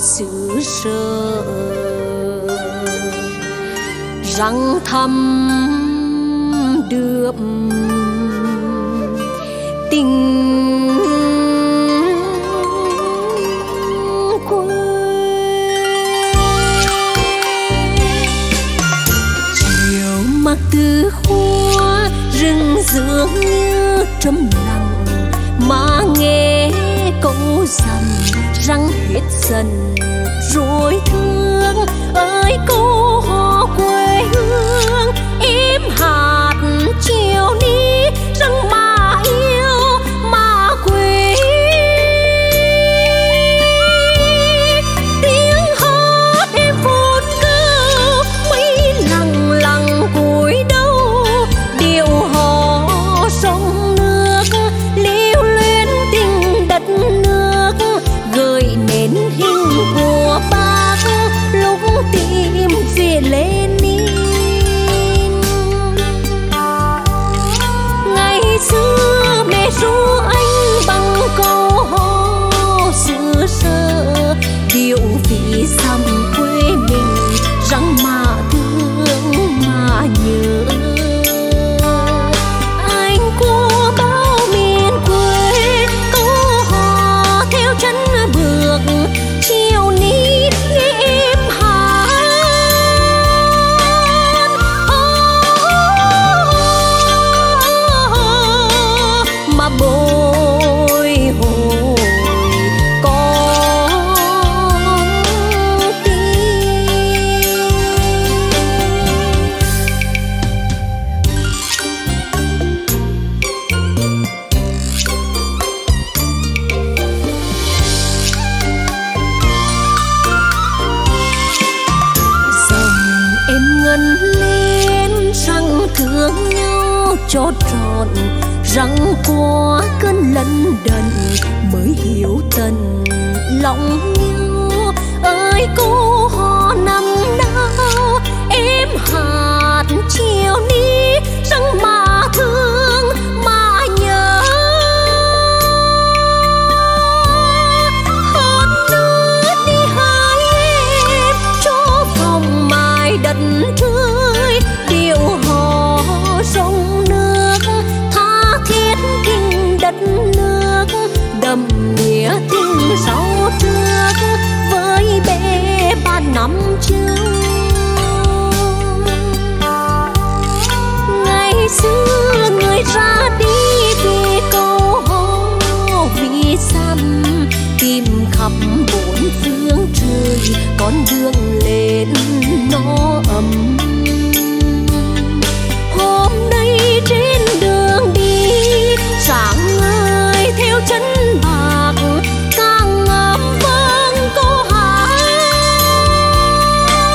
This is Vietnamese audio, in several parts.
xứ sở răng thăm đượm tình quê. Chiều mặc từ hoa rừng dường như trầm lặng mà nghe câu rằng răng hết dần rồi thương ơi cô hò quê hương em hạt chiều đi răng mà yêu mà quý. Tiếng hát em phút câu mấy lặng lặng cúi đầu điệu hò sông nước lưu luyến tình đất nước gợi nên hình của bác lúc tìm về Lenin. Ngày xưa mẹ ru anh bằng câu hò xứ sở điệu vì dằm quê mình răng mà thương mà nhớ. Anh của bao miền quê câu hò theo chân bước chiều ní nghe em hát mà bồi hồi con tim. Dòng em ngân lên răng thương nhau cho trọn răng qua cơn lân đần mới hiểu tận lòng nhau. Ơi cô hò nằm đau em hạt chiều ní răng mà thương mà nhớ. Hơn nước đi hai em cho phòng mai đất tươi điệu hò sông nước tha thiết tình đất nước đậm nghĩa tình sau trước với bé ba năm trước. Ngày xưa người ra đi vì câu hò vì xăm tìm khắp bốn phương trời con đường lên nó ấm. Hôm nay trên đường đi sáng ngời theo chân bạc càng ngắm vang câu hát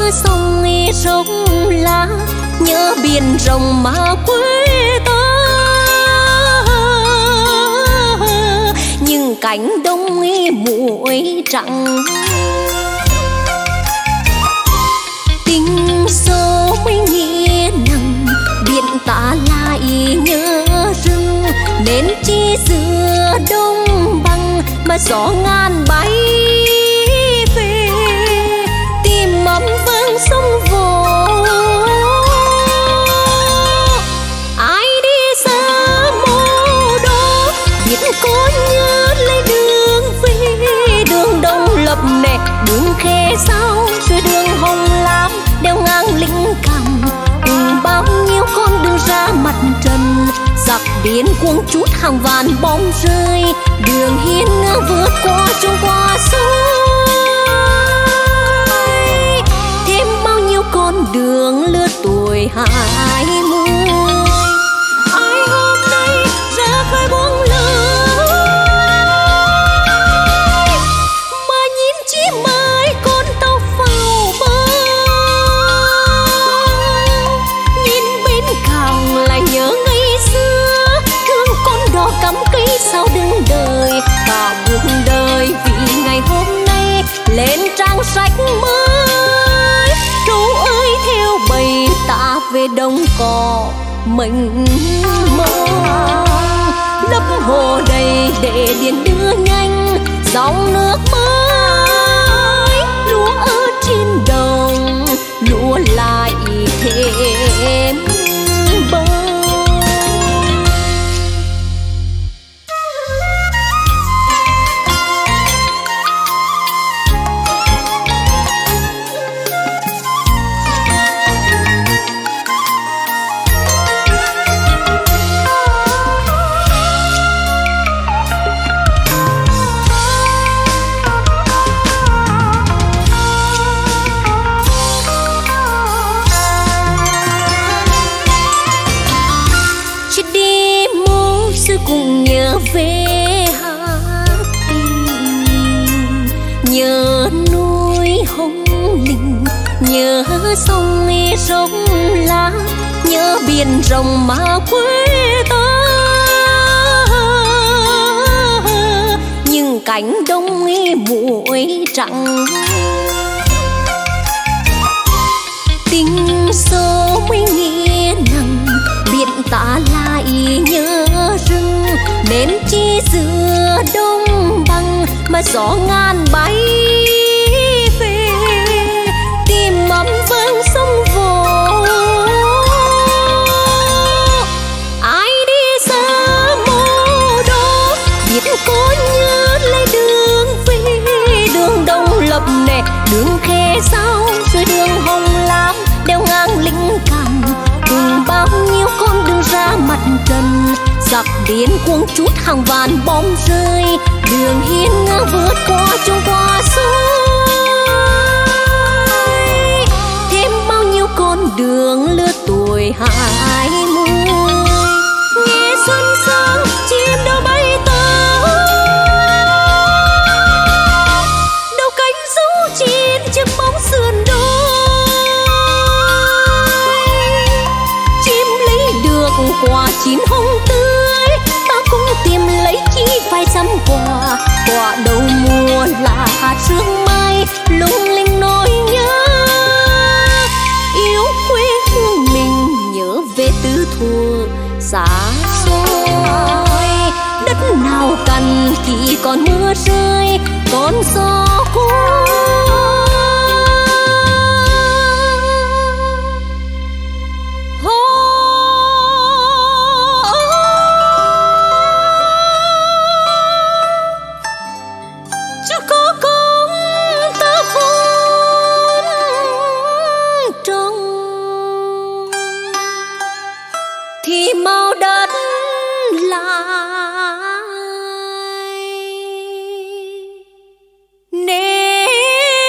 sông rộng lá, nhớ biển rộng mà quê ta. Nhưng cánh đồng muối trắng, tình sâu mới nghĩa nặng, biển ta lại nhớ rừng. Nên chi giữa đông bằng mà gió ngàn bay về, tìm ấm vương sông vô. Ai đi xa mô đô biết có nhớ lấy đường về, đường Đông Lập nè, đường Khe Sao, rồi đường Hồng Lam đeo ngang lĩnh Cam, cùng bao nhiêu con đường ra mặt trần. Giặc điên cuồng chút hàng vạn bom rơi, đường hiên ngang vượt qua trông qua sông. Thêm bao nhiêu con đường lứa tuổi 20. Ai hôm nay ra khơi buông lời, mà nhìn chỉ mãi con tàu phao bơi. Nhìn bên cảng lại nhớ ngày xưa, thương con đò cắm cây sao đứng đời. Cả cuộc đời vì ngày hôm nay lên trang sách mới. Trâu ơi theo bầy ta về đồng cỏ mình mong, lấp hồ đầy để điện đưa nhanh dòng nước mới. Lúa ở trên đồng lúa lại thêm bông. Cùng nhớ về Hà Tĩnh, nhớ núi Hồng Linh, nhớ sông rộng lá, nhớ biển rộng mà quê ta. Nhưng cánh đồng muối trắng, tình sâu mới nghĩa nặng, biển ta lại nhớ rừng. Nên chi giữa đông bằng mà gió ngàn bay về, tìm ấm vương sông vô. Ai đi xa mô đô biết có nhớ lấy đường về, đường Đông Lập nè, đường Khe Sao, rồi đường Hồng Lam đeo ngang lĩnh Cam, cùng bao nhiêu con đường ra mặt trần. Giặc điên cuồng chút hàng vạn bom rơi, đường hiên ngang vượt qua trông qua sông. Thêm bao nhiêu con đường lứa tuổi 20. Nghe xuân sang chim đâu bay tới, đâu cánh dấu trên chiếc bóng sườn đôi. Chim lấy được quả chín hồng tươi, ta cũng tìm lấy chi vài trăm quả. Quả đầu mùa là hạt sương mai lung linh nỗi nhớ, yêu quê hương mình nhớ về tư thuở xa xôi. Đất nào cằn thì còn mưa rơi, còn gió cuốn. Thì màu đất lại nên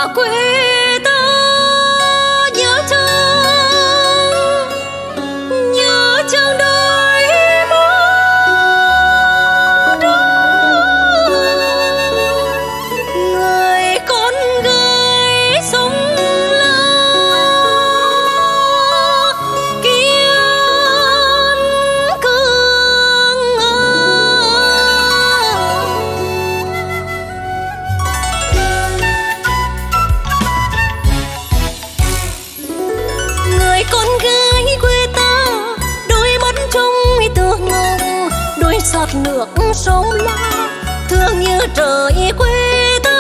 quê ta nhớ chăng đôi mắt người con gái sống giọt nước sông La thương như trời quê ta.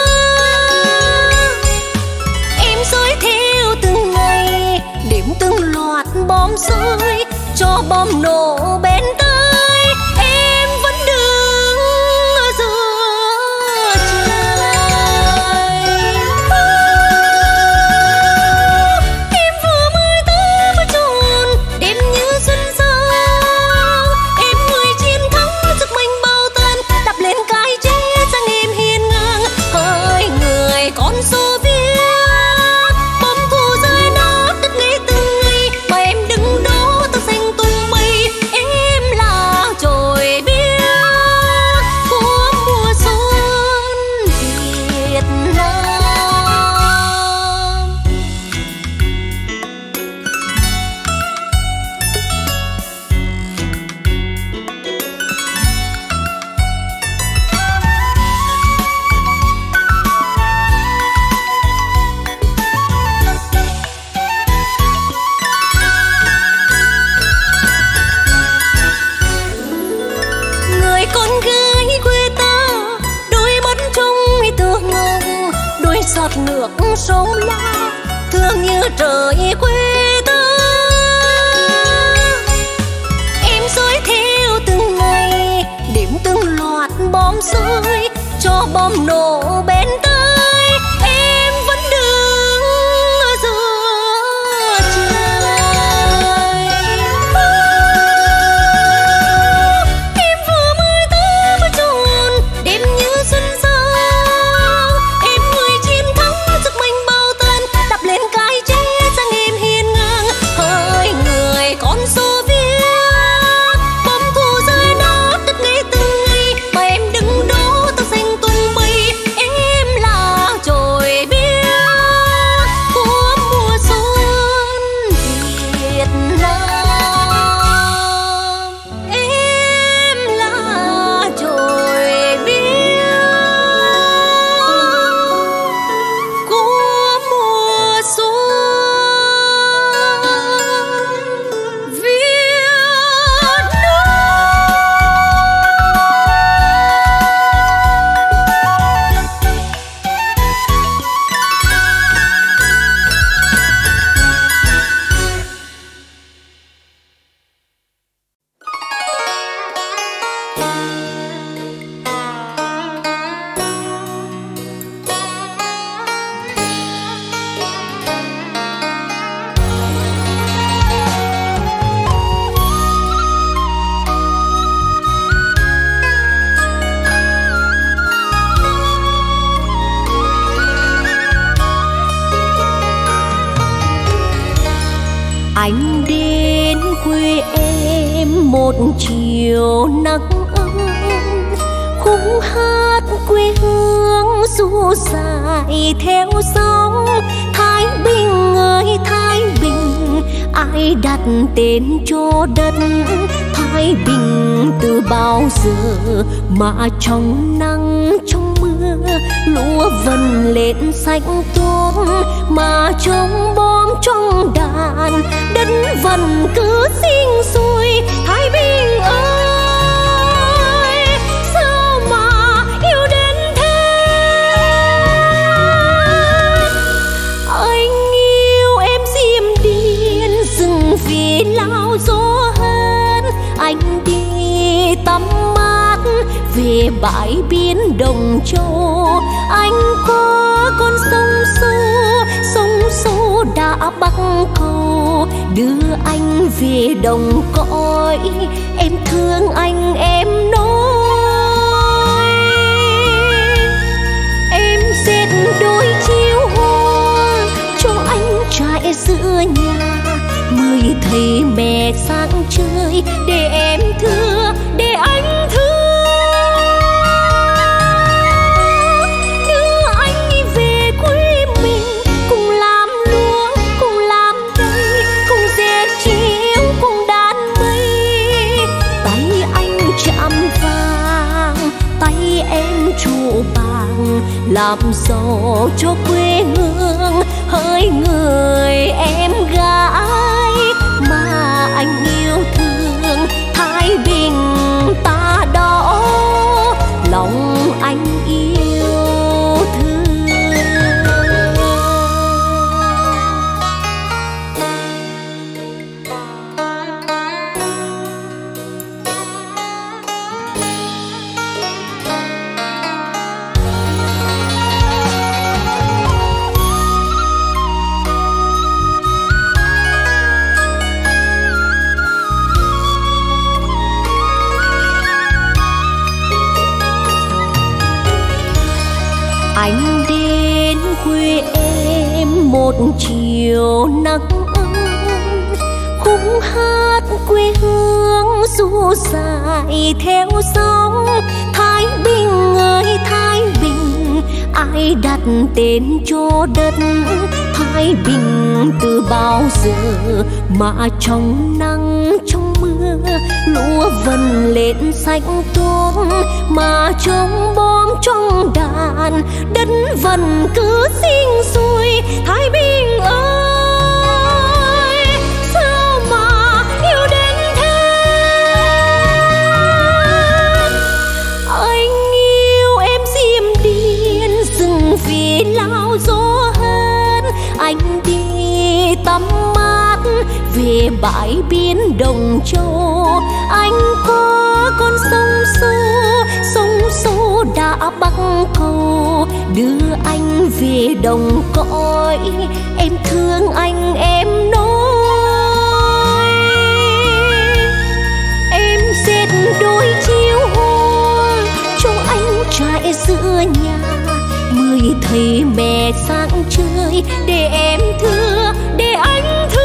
Em dõi theo từng ngày điểm từng loạt bom rơi cho bom nổ bên tai. Em vẫn đứng giữa trời. Em vừa mới tới với chốn đêm như xuân sang. Em người chiến thắng sức mạnh bao tan đạp lên cái chết sang em hiên ngang. Hỡi người con Xô Viết bom thù rơi nát đất ngay từng ngày mà em đứng đó ta xanh tung mây. Em là chồi biếc của mùa xuân Việt Nam. Người con gái quê ta đôi mắt trong tương ngông đôi giọt nước sông La thương như trời quê ta. Em dõi theo từng ngày điểm từng loạt bom rơi cho bom nổ bên tai. Em vẫn đứng giữa trời. Em vừa mới tới với chốn đêm như xuân sang. Em người chiến thắng sức mạnh bao tan đạp lên cái chết sang em hiên ngang. Hỡi người con Xô Viết bom thù rơi nát đất ngay từng ngày mà em đứng đó ta xanh tung mây. Em là chồi biếc của mùa xuân Việt Nam. Em là chồi biếc của mùa xuân Việt Nam. Anh đến quê em một chiều nắng ấm, khúc hát quê hương du dài theo sóng. Thái Bình ơi Thái Bình, ai đặt tên cho đất Thái Bình từ bao giờ mà trong nắng trong mưa lúa vần lên xanh tốt mà trong bom trong đàn đất vẫn cứ sinh sôi. Thái Bình ơi sao mà yêu đến thế, anh yêu em diêm điên rừng vì lao gió hơn. Anh đi tắm mát về bãi biển Đồng Châu, anh qua con sông Xô đã bắc cầu đưa anh về đồng cõi. Em thương anh em nói, em dệt đôi chiếu thấy mẹ sáng chơi để em thưa, để anh thưa. Đưa anh về quê mình, cùng làm lúa, cùng làm cây, cùng dệt chiếu, cùng đan mây. Tay anh chạm vàng, tay em trụ bàng, làm giàu cho quê hương hỡi người em gái mà anh yêu thương. Thái Bình ta đó lòng anh yêu thương. Anh đến quê em một chiều nắng ấm, khúc hát quê hương du dài theo sóng. Thái Bình ơi Thái Bình, ai đặt tên cho đất Thái Bình từ bao giờ mà trong nắng trong mưa lúa vần lên xanh tốt, mà trong bom trong đàn đất vần cứ sinh sôi. Thái Bình ơi sao mà yêu đến thế, anh yêu em diêm điên rừng vì lao gió hơn. Anh đi tắm mát về bãi biển Đồng Châu, anh có con sông Xô đã bắc cầu đưa anh về đồng cõi. Em thương anh em nói, em dệt đôi chiếu hoa cho anh trải giữa nhà. Mới thấy mẹ sáng chơi để em thưa, để anh thưa.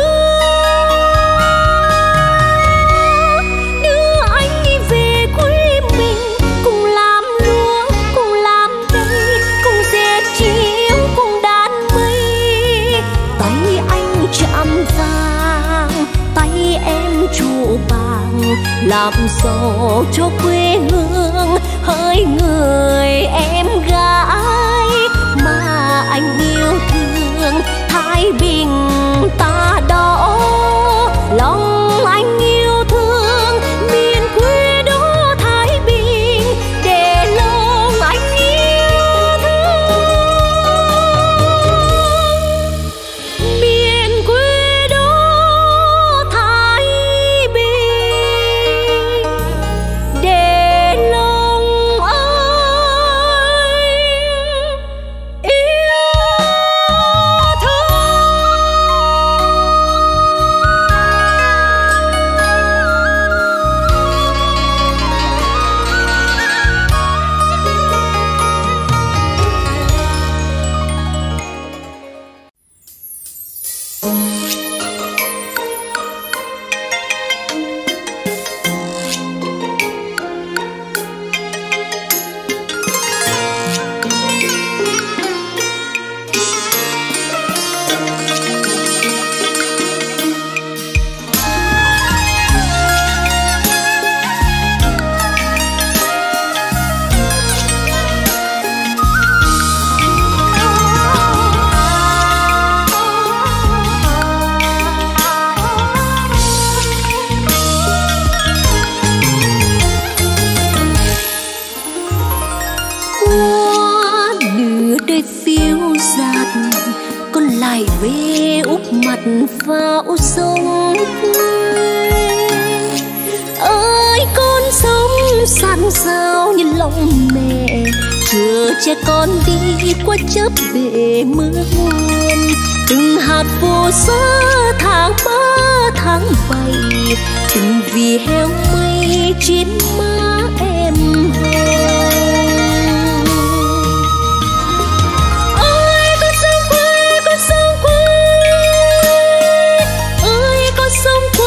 Đưa anh về quê mình, cùng làm lúa, cùng làm cây, cùng dệt chiếu, cùng đan mây. Tay anh chạm vàng, tay em trụ bàng, làm giàu cho quê hương hỡi người em gái mà anh yêu thương. Thái Bình ta đó lòng anh yêu thương, miền quê đó Thái Bình để lòng anh yêu thương. Miền quê đó Thái Bình để lòng anh yêu thương. về úp mặt vào sông ơi, con sông san sao như lòng mẹ chờ che con đi qua chớp bể mưa nguồn. Từng hạt vô giá tháng 3 tháng 7 từng vì heo mây trên má em hồng. Ơi con sông quê, ơi con sông quê,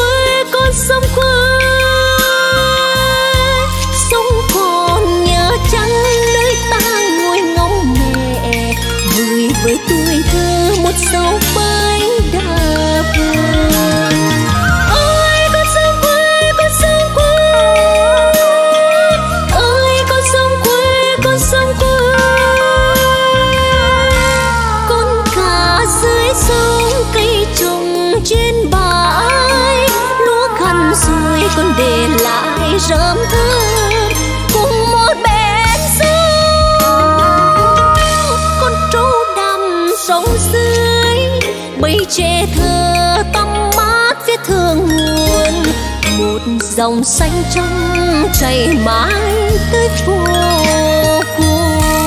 với tuổi thơ một dấu bánh đa buồn. Ôi con sông quê, con sông quê, ơi con sông quê, con sông quê. Con cá dưới sông cây trồng trên bãi, lúa khăn rồi con để lại rơm thơm cùng một bến sông. Con trâu đầm sông dưới bầy trẻ thơ tắm mát phía thượng nguồn, một dòng xanh trong chảy mãi tới vô cùng.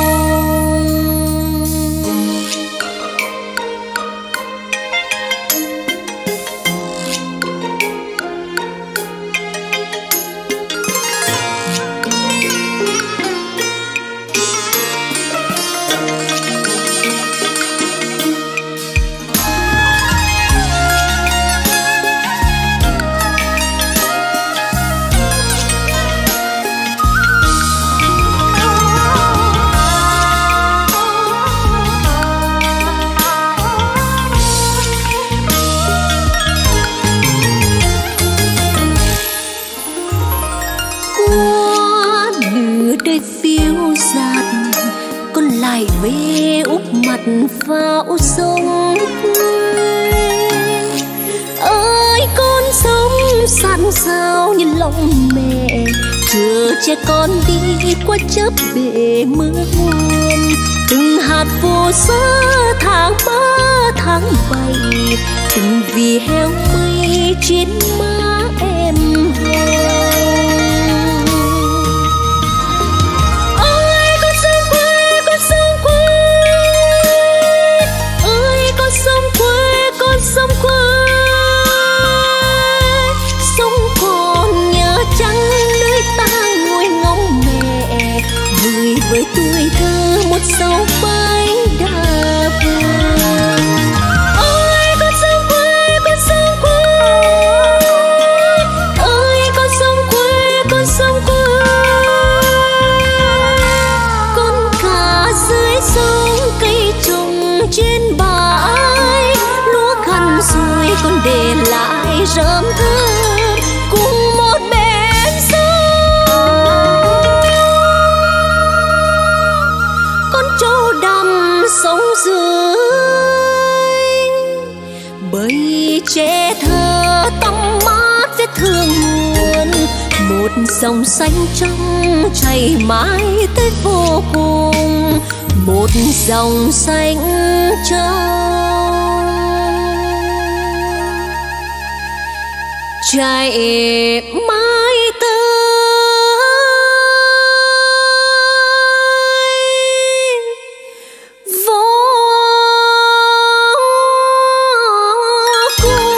Về úp mặt vào sông ơi, con sông sẵn sao như lòng mẹ, chờ che con đi qua chớp bể mưa buồn. Từng hạt phù sa tháng 3 tháng 7, từng vì heo mây trên má em hồng. Sông quê, sông còn nhớ chăng nơi ta ngồi ngóng mẹ, vui với tuổi thơ một dấu bánh đa buồn. Ôi con sông quê, con sông quê, ơi con sông quê, con sông quê. Con cá dưới sông cây trồng trên bãi, rồi con để lại rơm thơm cùng một bến sông. Con trâu đầm sông dưới bầy trẻ thơ tắm mát vết thương nguồn, một dòng xanh trong chảy mãi tới vô cùng, một dòng xanh trong chạy mãi tới vô cùng.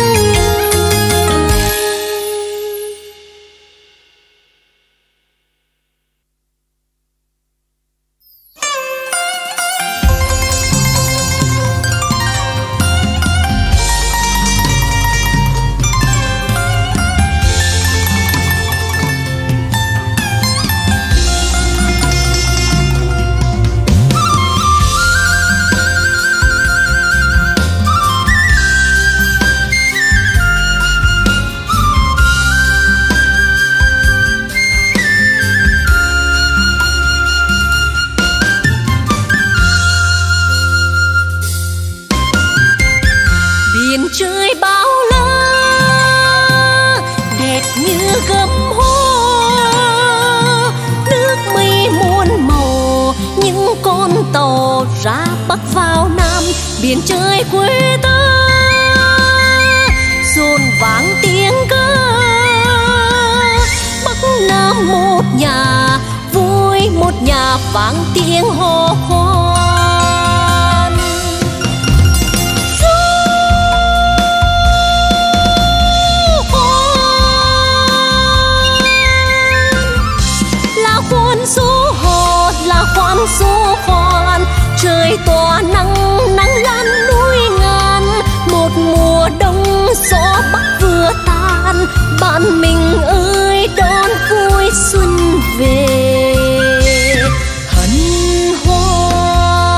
Trời bao la đẹp như gấm hoa, nước mây muôn màu những con tàu ra bắc vào nam, biển trời quê ta dồn vang tiếng ca. Bắc nam một nhà vui, một nhà vang tiếng hò khoan. Khoan số khoan trời tỏa nắng, nắng lan núi ngàn, một mùa đông gió bắc vừa tan. Bạn mình ơi đón vui xuân về hân hoan.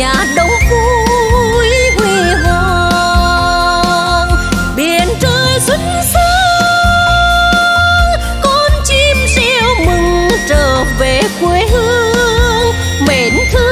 nhà đông vui huy hoàng. Biển trời xuân sang, con chim reo mừng trở về quê hương mến thương.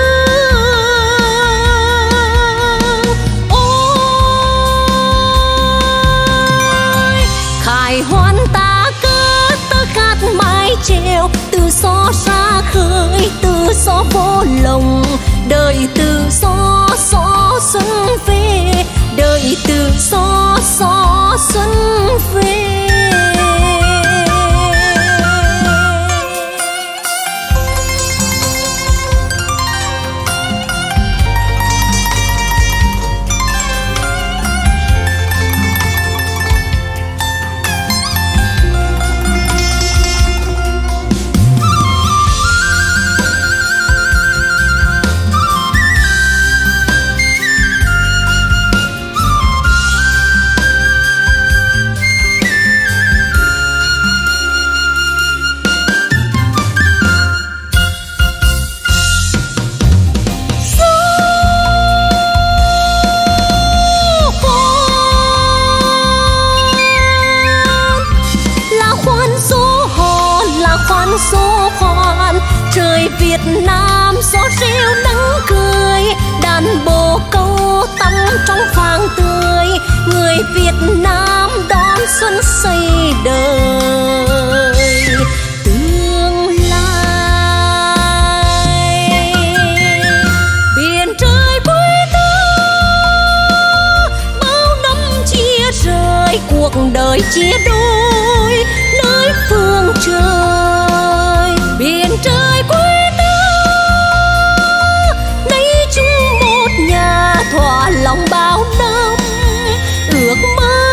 Ôi khai hoan ta cất tơ khát mái chèo, từ gió ra khơi từ gió vô lồng, đời từ gió gió xuân về, đời từ gió gió xuân về. Số khoan trời Việt Nam gió reo nắng cười, đàn bồ câu tắm trong vàng tươi, người Việt Nam đón xuân xây đời tương lai. Biển trời quê ta bao năm chia rời, cuộc đời chia đôi nơi phương trời. Biển trời quê ta nay chung một nhà, thỏa lòng bao năm ước mơ.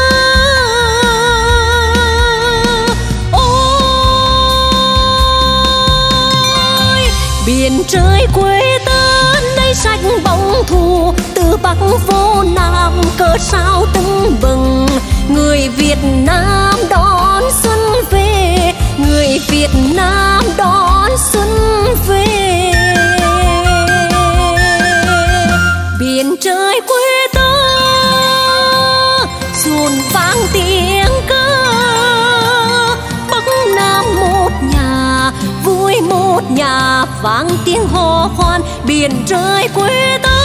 Ôi biển trời quê ta nay sạch bóng thù, từ Bắc vô Nam cờ sao tưng bừng, người Việt Nam đón xuân về, người Việt Nam đón xuân về. Biển trời quê ta rộn vang tiếng ca, Bắc Nam một nhà vui một nhà, vang tiếng hò khoan biển trời quê ta.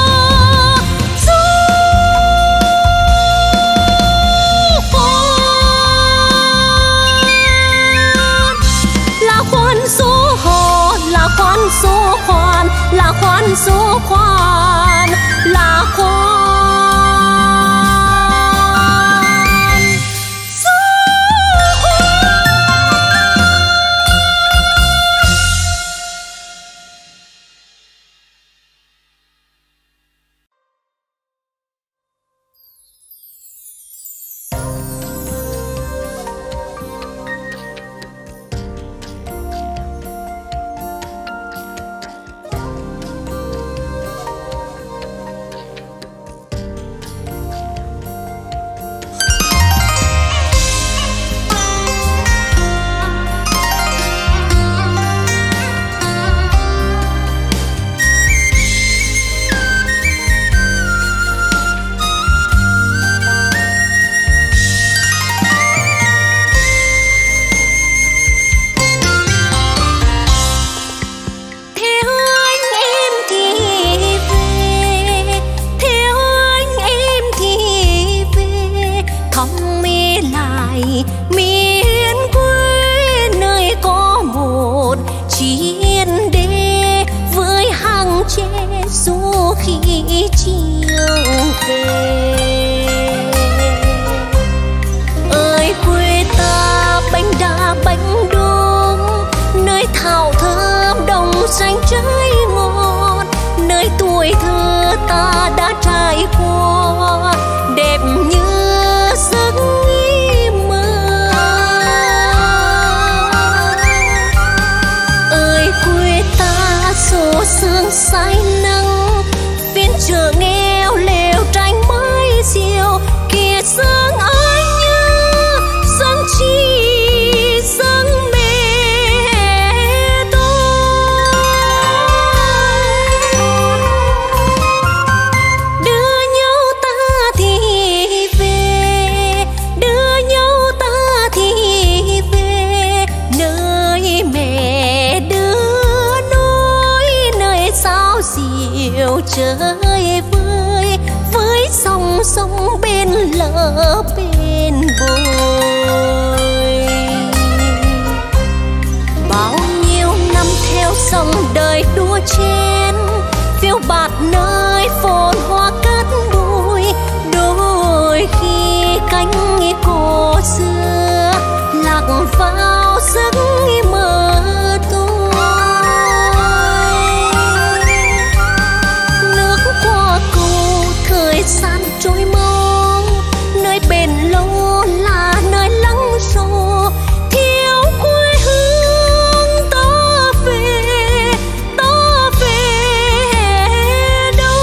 Số hò là khoan số khoan, là khoan số khoan, là khoan số khoan. Say nắng phiên chợ nghèo lều tranh mơ lỡ bên bồi. Bao nhiêu năm theo dòng đời đua chen, phiêu bạt nơi phồn hoa cát bụi. Đôi khi cánh cổ xưa lạc vào giấc mơ tôi. Nước qua cầu thời gian trôi mau, nơi bền lâu là nơi lắng sâu. Thiếu quê hương ta về đâu.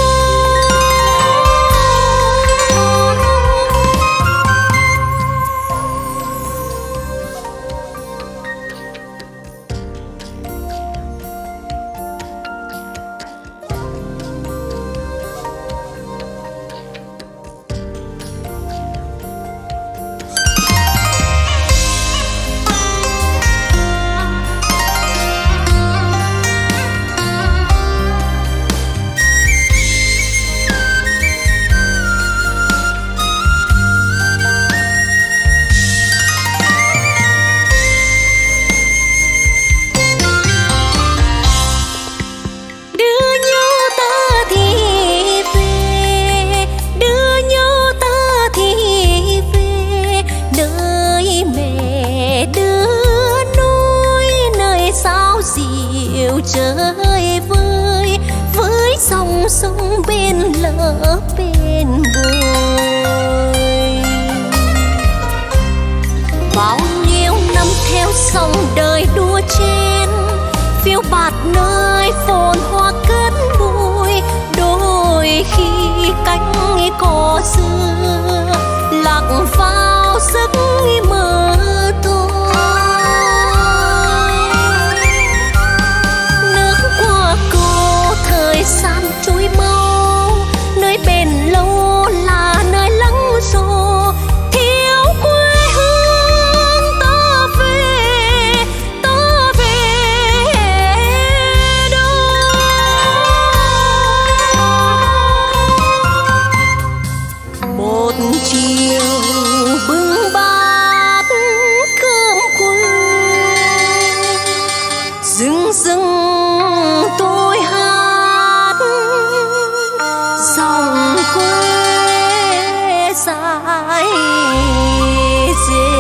Chơi với dòng sông bên lỡ bên bồi. Bao nhiêu năm theo dòng đời đua chen, phiêu bạt nơi phồn hoa cát bụi. Đôi khi cánh cỏ xưa lạc vào giấc mơ tôi. Thời gian trôi mau, nơi bền lâu là nơi lắng sâu. Thiếu quê hương ta về đâu. Một chiều bưng bát cơm quê, rừng rừng tôi dòng quê dài dề.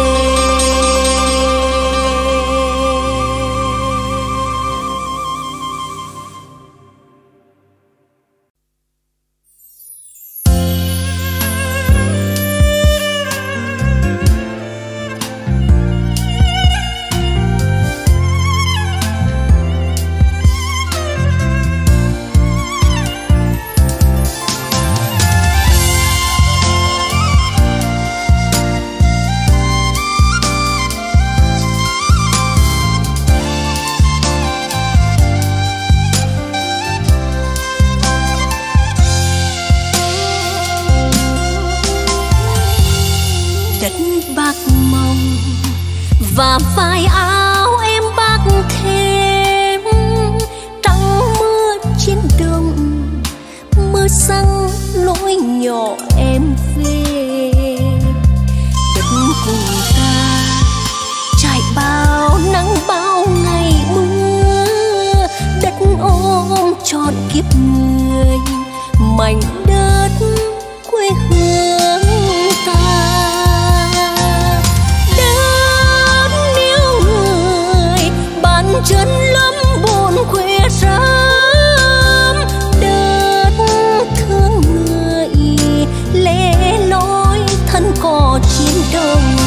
Và vai áo em bác thêm trắng mưa trên đồng, mưa răng lối nhỏ em về. Đất cùng ta trải bao nắng bao ngày mưa, đất ôm trọn kiếp người mảnh đất quê hương ta. Chân lắm buồn khuya sớm, đất thương người lẻ loi thân cò chiến đồng.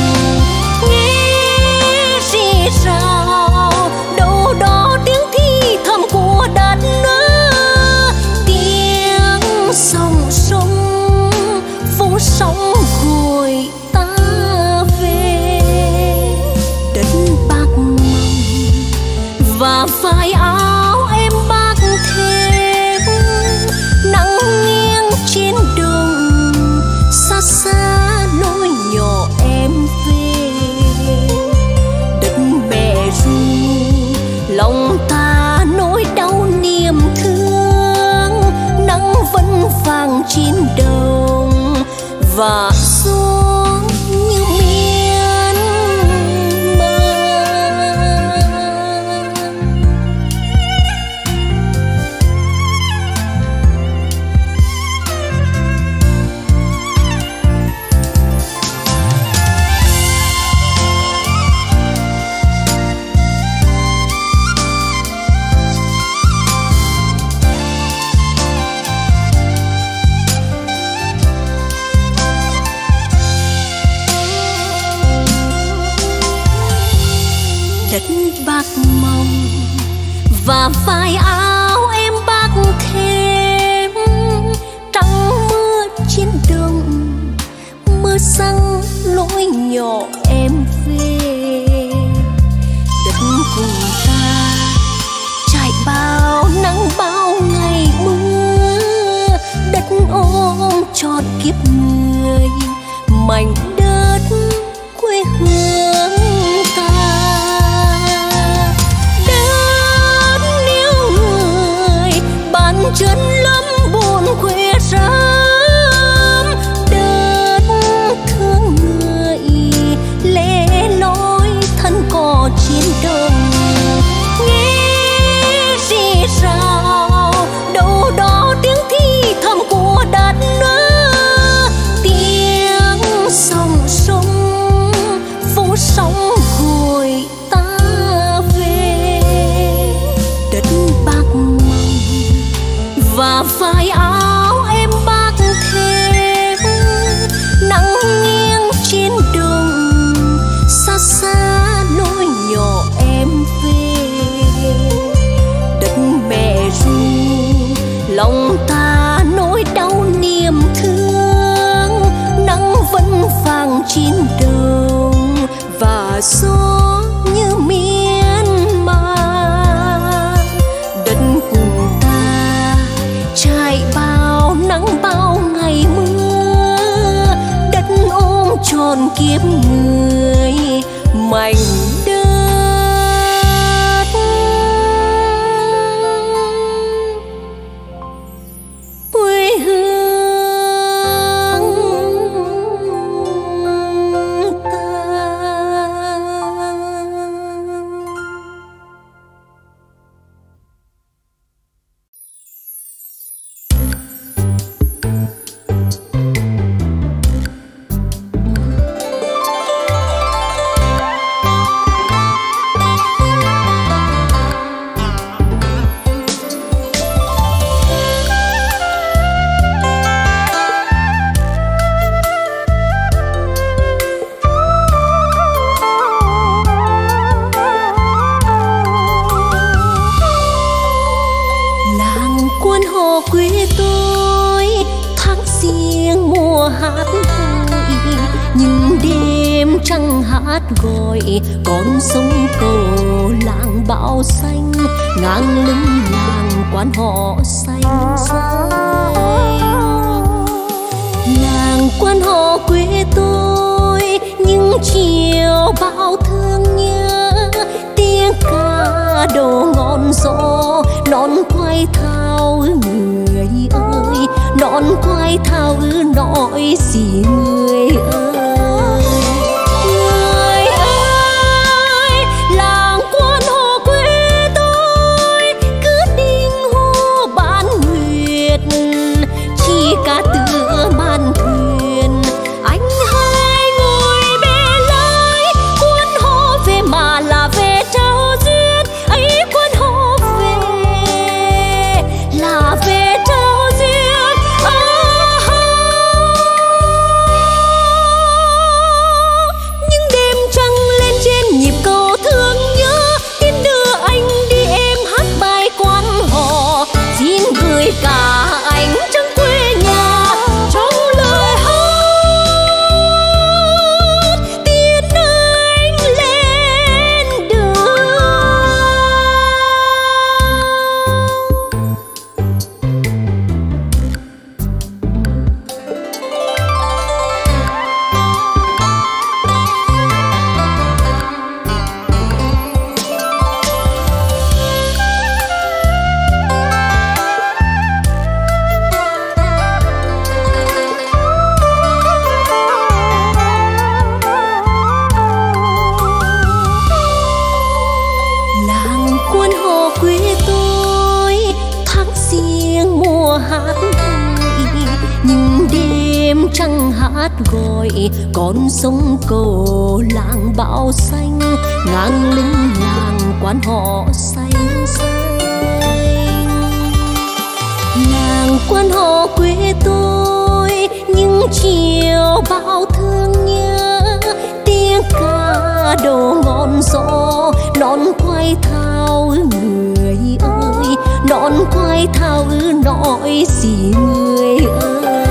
Nghe rì rào đâu đó tiếng thì thầm của đất nước, tiếng sông sông phố sóng gội ta về. Đất bạc và vai áo em bác thêm nắng nghiêng trên đồng, xa xa lối nhỏ em về. Đất mẹ ru lòng ta nỗi đau niềm thương, nắng vẫn vàng trên đồng và xuân đất bạc màu và vai áo em bác thêm trắng mưa trên đồng, mưa răng lối nhỏ em về. Đất cùng ta trải bao nắng bao ngày mưa, đất ôm trọn kiếp người mảnh đất quê hương ta. Đất níu người bàn chân lắm buồn khuya rắm, đất thương người lẻ loi thân cò chiến đồng. Nghe rì rào đâu đó tiếng thì thầm của đất nước, tiếng sông sông phố sóng hồi ta về. Đất bạc màu và vai áo em bác thêm nắng nghiêng trên đồng, xa xa lối nhỏ em về. Đất mẹ ru lòng ta nỗi đau niềm thương, nắng vẫn vàng trên đồng và gió như miên man. Đất cùng ta trải bao nắng bao ngày mưa, đất ôm tròn kiếp người mảnh đất quê hương ta. Quê tôi tháng riêng mùa hát vui, nhưng đêm trăng hát gọi con sông cầu làng bão xanh, ngang lưng làng quan họ xanh xanh. Làng quan họ quê tôi nhưng chiều bao thương nhớ, tiếng ca đồ ngọn gió non quay thao người ơi, non quay thao nói gì người ơi. Người ơi làng quan họ quê tôi cứ đinh hô bán nguyệt, chỉ cả tựa màn thuyền anh hai ngồi bè lái. Quan họ về mà là về trao duyên ấy, quan họ về là về trao duyên. Những đêm trăng lên trên nhịp cầu thương nhớ, tin đưa anh đi em hát bài quan họ, xin gửi cả anh trăng quê nhà trong lời hát tiến anh lên đường. Làng quan họ quê tôi tháng riêng mùa hát vui, nhưng đêm trăng hát gọi con sông cầu làng bão xanh, ngang lưng làng quan họ xanh xanh. Làng quan họ quê tôi nhưng chiều bao thương nhớ, tiếng ca đồ ngọn gió non thao ư nói gì người ơi.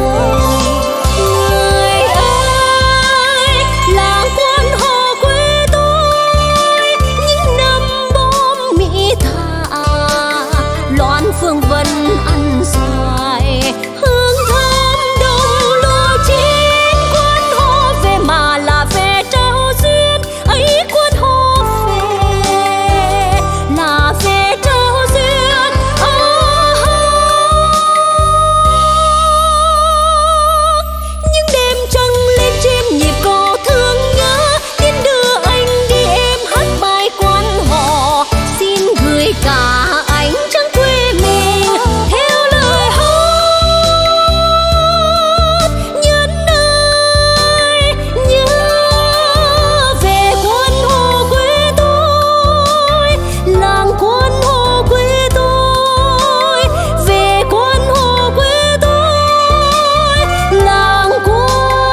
Người ơi, làng quan họ quê tôi, những năm bom Mỹ thả loạn phương vân ăn xoài, hương thơm đồng lúa chín. Quan họ về mà là về trao duyên ấy, quan họ về là về trao duyên. Những đêm trăng lên trên nhịp cò thương nhớ, tin đưa anh đi em hát bài quan họ. Xin gửi cả ánh trăng quê mình theo lời hát. Nhân ơi nhớ về quan họ quê tôi, làng quan họ quê tôi, về quan họ quê tôi, làng quan họ quê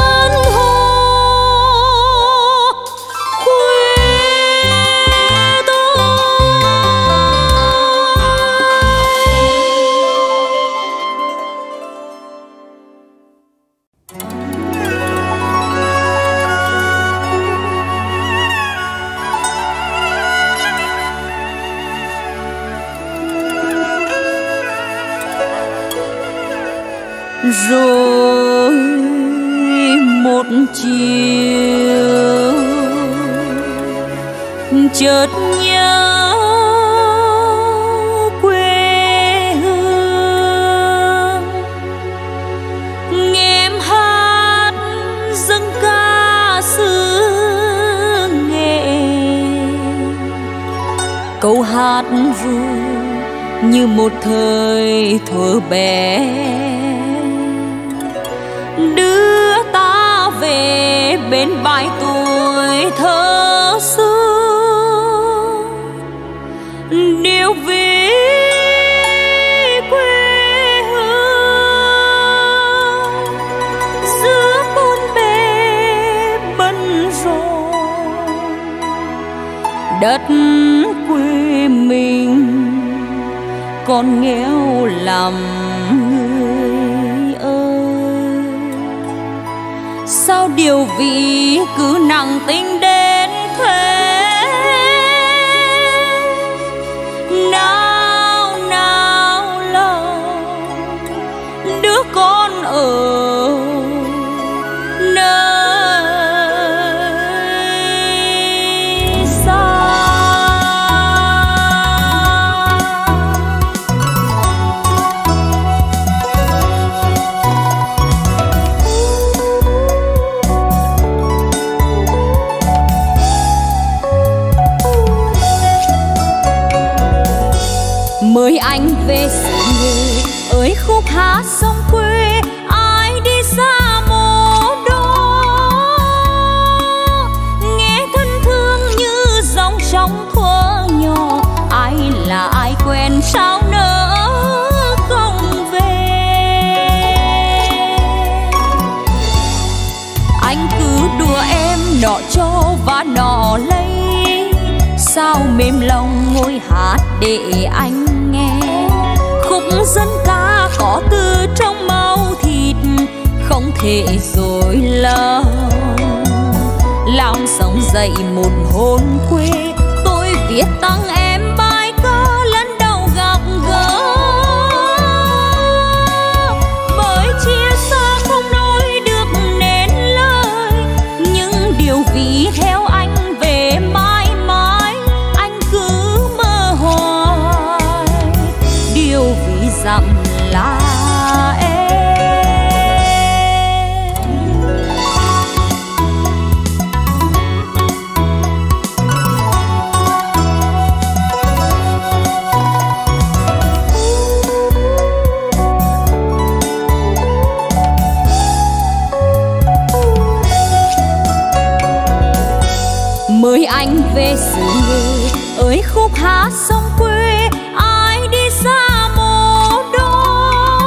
rồi một chiều chợt nhớ quê hương, nghe em hát dâng ca xứ nghệ. Câu hát ru như một thời thuở bé, đưa ta về bên bãi tuổi thơ xưa. Điều vì quê hương giữa bốn bề bận rộn, đất quê mình còn nghèo lắm người ơi. Sao điều vị cứ nặng tình đến thế? Nào nào lòng đứa con ở nơi xa. Mời anh về xứ người ơi khúc hát sông quê, ai đi xa mồ đó nghe thân thương như dòng sông thuở nhỏ. Ai là ai quen sao nỡ không về? Anh cứ đùa em nọ cho và nọ lấy, sao mềm lòng ngồi hát để anh nghe. Khúc dân ca có từ trong máu thịt, không thể dối lòng. Làm sống dậy một hồn quê, tôi viết tặng em bài ca lần đầu gặp gỡ. Bởi chia xa không nói được nên lời, những điều vì theo anh về mãi mãi, anh cứ mơ hoài. Điều vì rằng là em. Mời anh về xứ người ơi khúc hát sông quê, ai đi xa mồ đó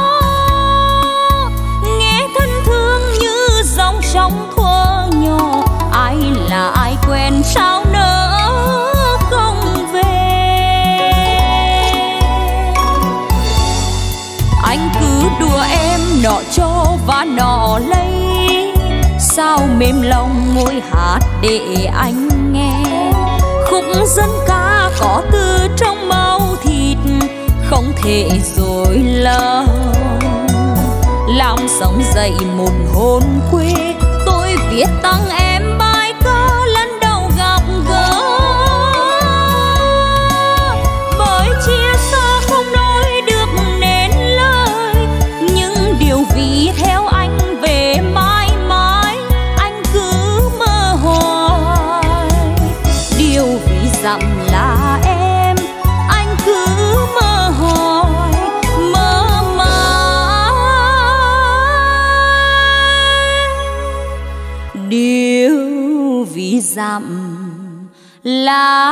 nghe thân thương như dòng sông thuở nhỏ. Ai là ai quen sao nỡ không về? mềm lòng ngồi hát để anh nghe. Khúc dân ca có từ trong máu thịt, không thể dối lỡ. Làm sống dậy một hồn quê, tôi viết tặng em bài ca lần đầu gặp gỡ. Bởi chia xa không nói được nên lời, nhưng điều vì theo anh về mãi mãi, anh cứ mơ hoài. Điều vì dặm là em, anh cứ mơ hoài, mơ mãi. Điều vì dặm là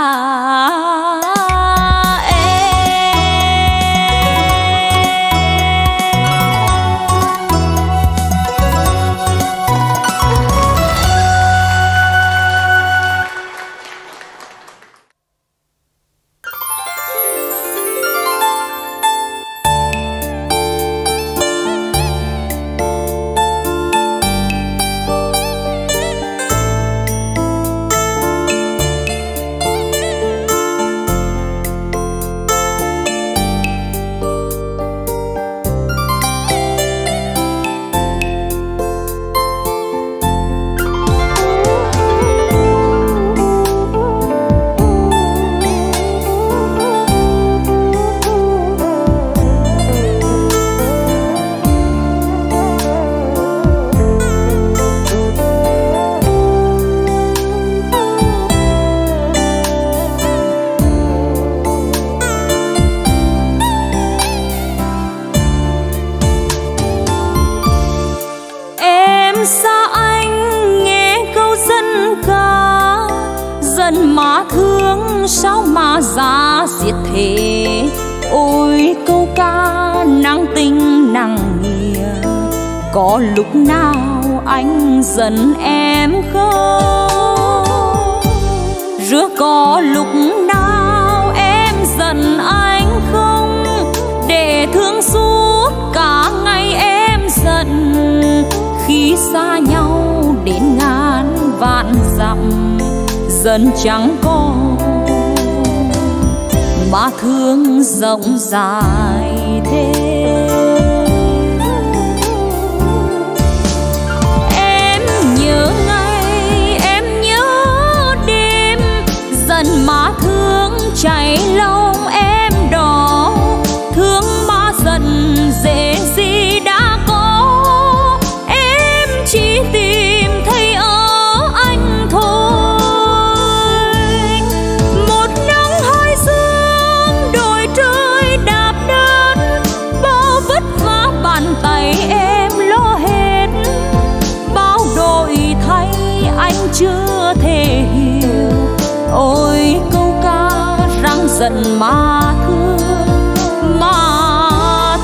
mà thương sao mà giá diệt thế. Ôi câu ca nặng tình nặng nghĩa, có lúc nào anh giận em không? Rứa có lúc nào em giận anh không? Để thương suốt cả ngày em giận, khi xa nhau đến ngàn vạn dặm dần chẳng còn, mà thương rộng dài thế. Em nhớ ngày, em nhớ đêm, dần mà thương chảy lòng em đỏ. Thương mà giận dễ gì đã có, em chỉ tìm thấy ở anh thôi. Một nắng hai sương đôi trời đạp đơn, bao vất vả bàn tay em lo hết. Bao đổi thay anh chưa thể hiểu, ôi câu ca răng giận mà thương, mà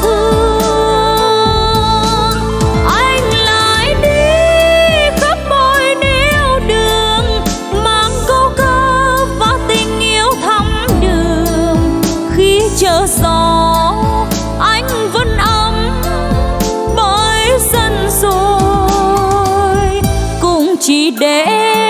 thương. Anh lại đi khắp mọi nẻo đường, mang câu ca và tình yêu thắm đường. Khi chờ gió anh vẫn ấm, bởi dần rồi cũng chỉ để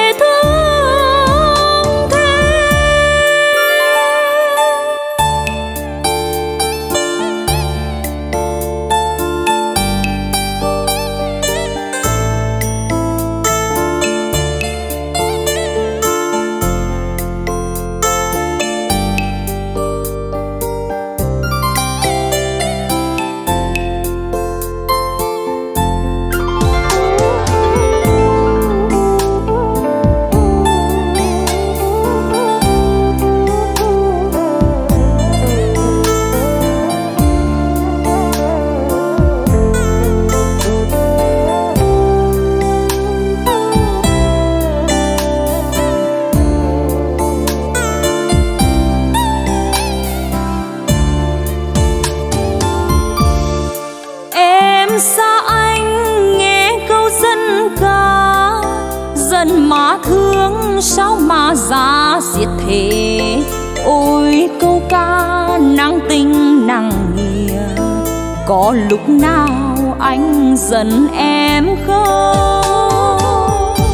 mà thương sao mà giá diệt thế. Ôi câu ca nặng tình nặng nghĩa, có lúc nào anh giận em không?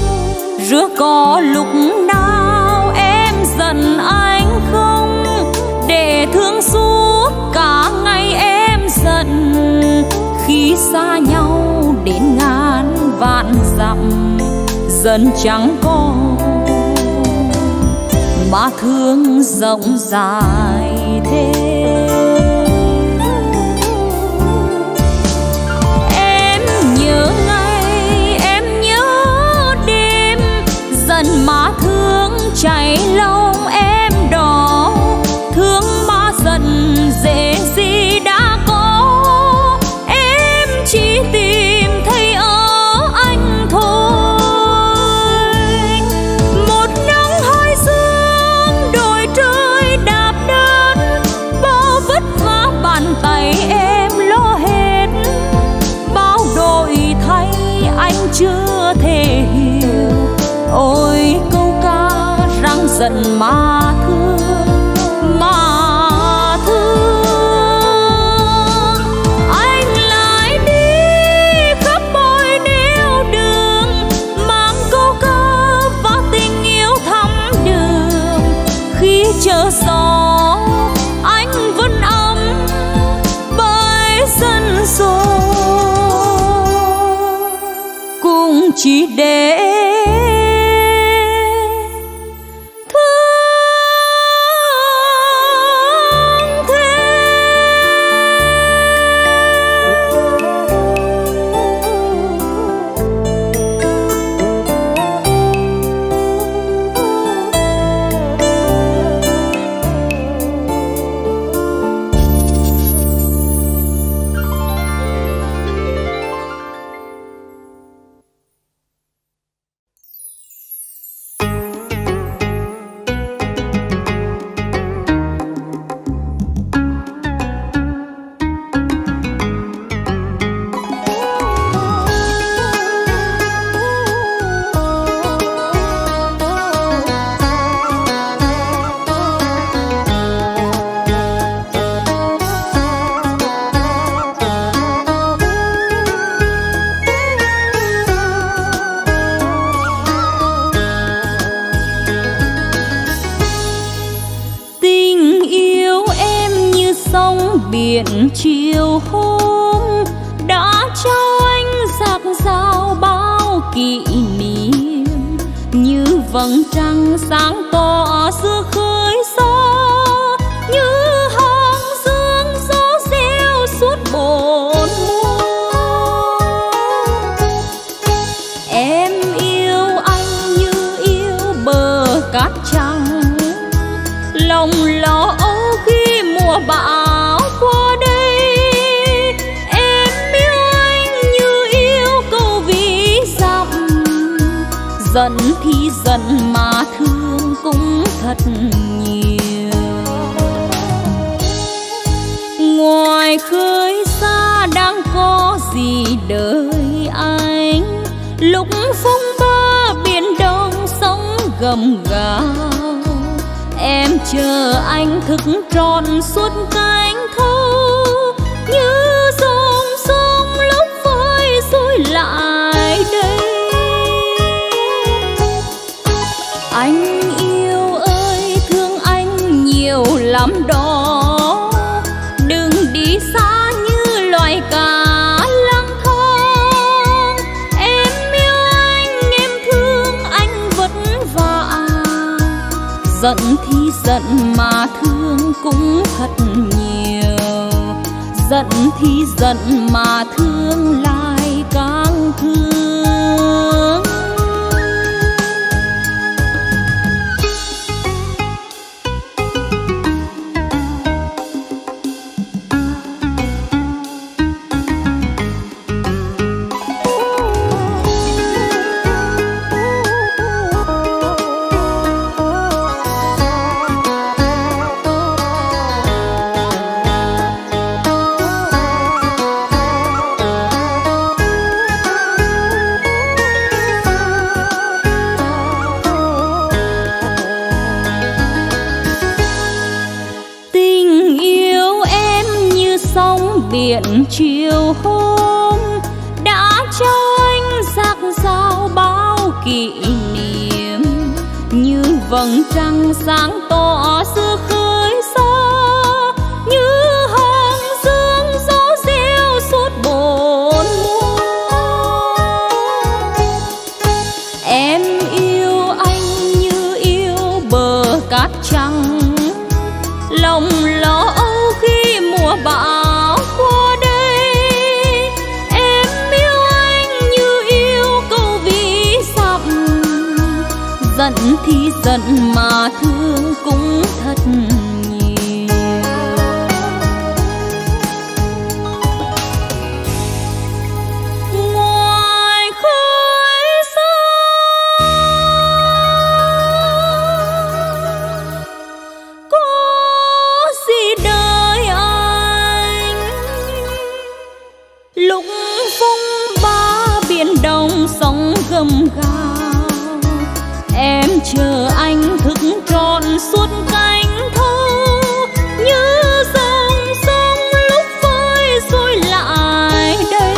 rứa có lúc nào em giận anh không, để thương suốt cả ngày em giận. Khi xa nhau đến ngàn vạn dặm, dần chẳng còn mà thương rộng dài thế. Em nhớ ngày, em nhớ đêm, dần mà thương chảy lòng em đỏ. Thương mà giận dễ gì đã có, em chỉ tìm thấy ở anh thôi. Một nắng hai sương đồi trời đạp đơn, bao vất vả bàn tay em lo hết. Bao đổi thay anh chưa thể hiểu, ôi câu ca răng giận mà thương, mà thương. Anh lại đi khắp mọi nẻo đường, mang câu ca và tình yêu thắm đường. Khi chờ gió anh vẫn ấm bởi dân rồi, cũng chỉ để biển chiều hôm đã trao anh dạt dào bao kỷ niệm, như vầng trăng sáng tỏ giữa khơi xa, như hàng dương gió reo suốt bốn mùa. Em yêu anh như yêu bờ cát trắng, lòng lo âu khi mùa bão qua đây. Em yêu anh như yêu câu ví dặm, giận thì giận mà thương cũng thật nhiều. Ngoài khơi xa đang có gì đời anh, lúc phong ba biển đông sóng gầm gào. Em chờ anh thức trọn suốt cánh thâu, như dòng sông lúc vơi rồi lại đây. Anh yêu ơi thương anh nhiều lắm đó, đừng đi xa như loài cá lang thang. Em yêu anh, em thương anh vất vả, giận thì giận mà thương cũng thật nhiều, giận thì giận mà thương lại càng thương. Biển chiều hôm đã cho anh dạt dào bao kỷ niệm, như vầng trăng sáng tỏ xưa khơi xa, như hòn sương gió reo suốt bốn mùa. Em yêu anh như yêu bờ cát trắng, lòng lo âu khi mùa bão qua đây. Em yêu anh như yêu câu ví dặm, giận thì giận mà thương cũng thật nhiều. Ngoài khơi xa có gì đời anh, lúc phong ba biển đông sóng gầm gào, em chờ anh thức trọn suốt cánh thơ, như dòng sông lúc vơi rồi lại đây.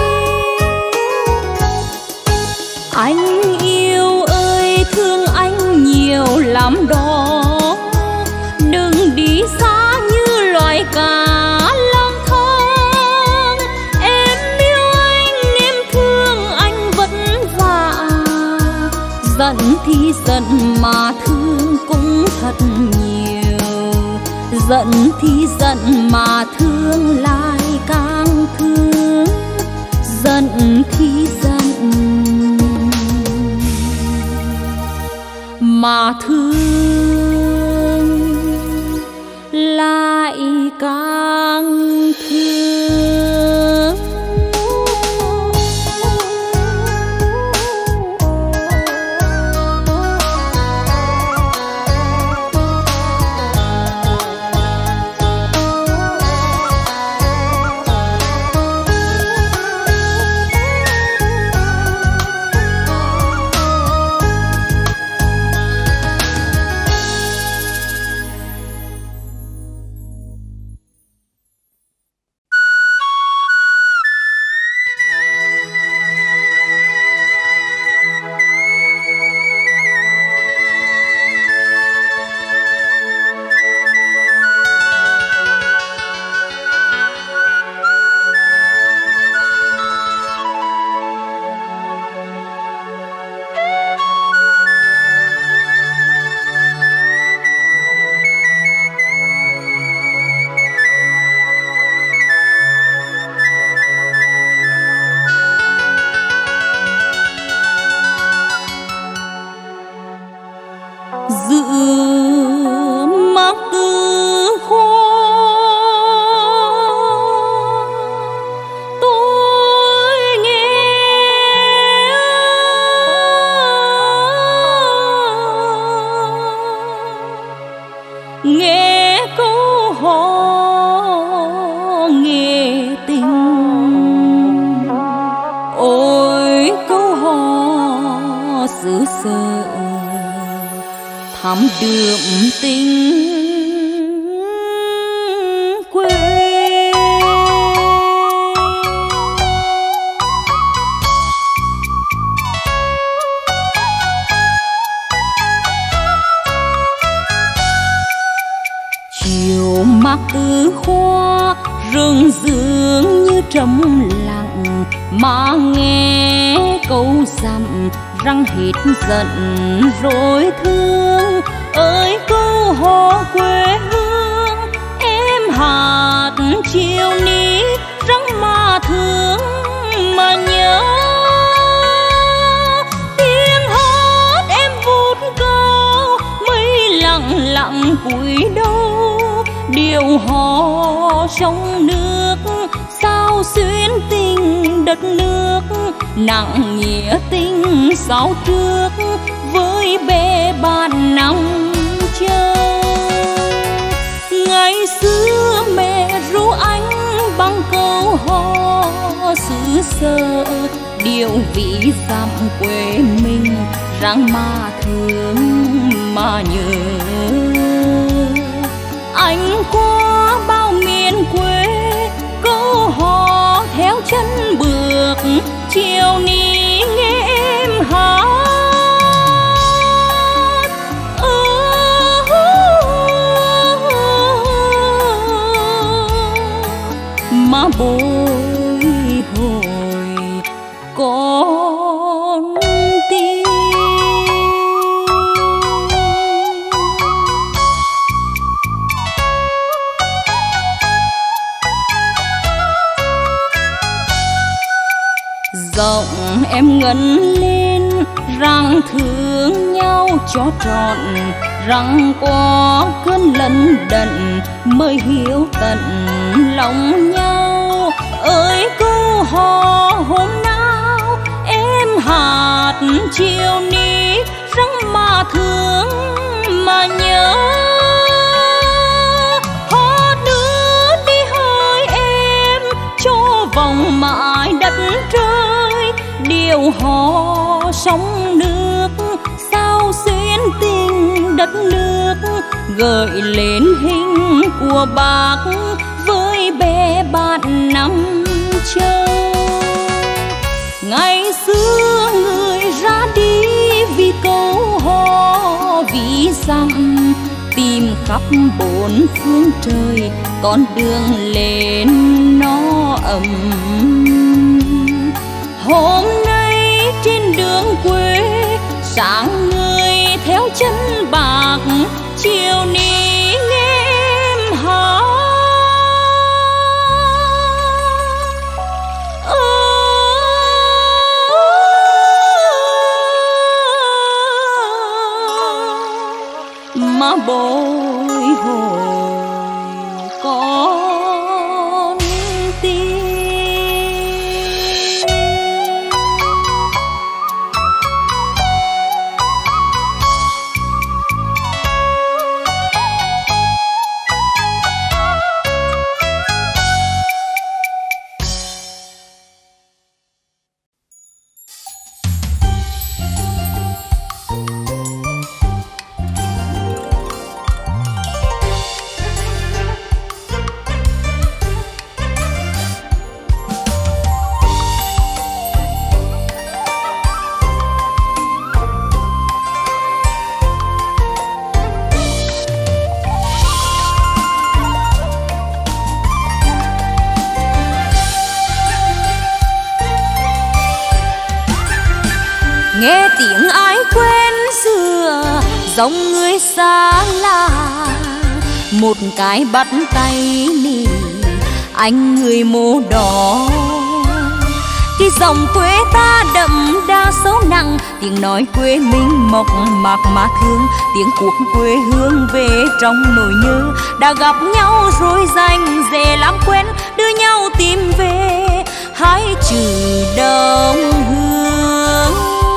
Anh yêu ơi thương anh nhiều lắm đó, đừng đi xa như loài cá lang thang. Em yêu anh em thương anh vất vả, giận thì giận mà thương cũng thật nhiều, giận thì giận mà thương lại càng thương, giận thì giận mà thương lại càng thương. Giữa mắt tư khoa tôi nghe câu hò nghe tình. Ôi câu hò xứ sở thắm đượm tình quê. Chiều mát tứ hoa rừng dường như trầm lặng, mà nghe câu dặm răng hết giận rồi thương. Ơi câu hò quê hương em hạt chiều ní răng mà thương mà nhớ. Tiếng hát em vút cao mây lặng lặng cúi đầu, điệu hò sông nước sao xuyên tình đất nước, nặng nghĩa tình sao trước với bề bạn năm châu. Ngày xưa mẹ ru anh bằng câu hò xứ sở, điệu vị dặm quê mình răng mà thương mà nhớ. Anh qua bao miền quê câu hò theo chân bước, chiều ní nghe em hát bồi hồi con tim. Giọng em ngân lên rằng thương nhau cho trọn, rằng có cơn lân đận mới hiểu tận lòng nhau. Ơi câu hò hôm nào em hạt chiều ní, răng mà thương mà nhớ. Hót nữa đi hỡi em cho vòng mãi đất trời, điều hò sóng nước sao xuyên tình đất nước, gợi lên hình của bác với bè bạn năm châu. Ngày xưa người ra đi vì câu hò ví dặm, tìm khắp bốn phương trời con đường lên nó ấm. Hôm nay trên đường quê sáng người theo chân bạc, chiều ní nghe em hát. Mà bồi hồi con tim. Nghe tiếng ai quen xưa giống người xa lạ, một cái bắt tay nì anh người mô đỏ. Cái dòng quê ta đậm đa sâu nặng, tiếng nói quê mình mộc mạc mà thương, tiếng cuộc quê hương về trong nỗi nhớ. Đã gặp nhau rồi dành dễ làm quen, đưa nhau tìm về hai chữ đồng hương.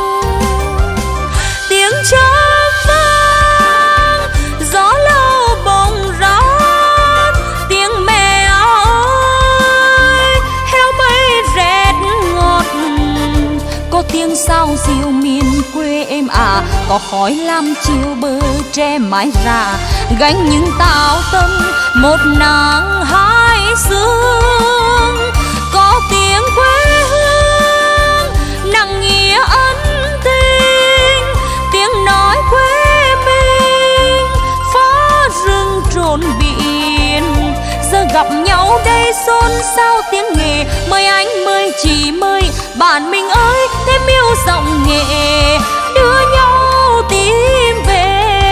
Tiếng chớp vang gió lâu bồng rát, tiếng mẹ ơi heo mây rét ngọt. Có tiếng sao diều miền quê em à, có khói lam chiều bờ tre mái rà, gánh những tảo tâm một nắng hai sương. Có tiếng quê hương nặng nghĩa ân tình, tiếng nói quê mình phá rừng trồn biển. Giờ gặp nhau đây xôn xao tiếng nghệ, mời anh mời chị mời bạn mình ơi, thêm yêu giọng nghệ đưa nhau tìm về.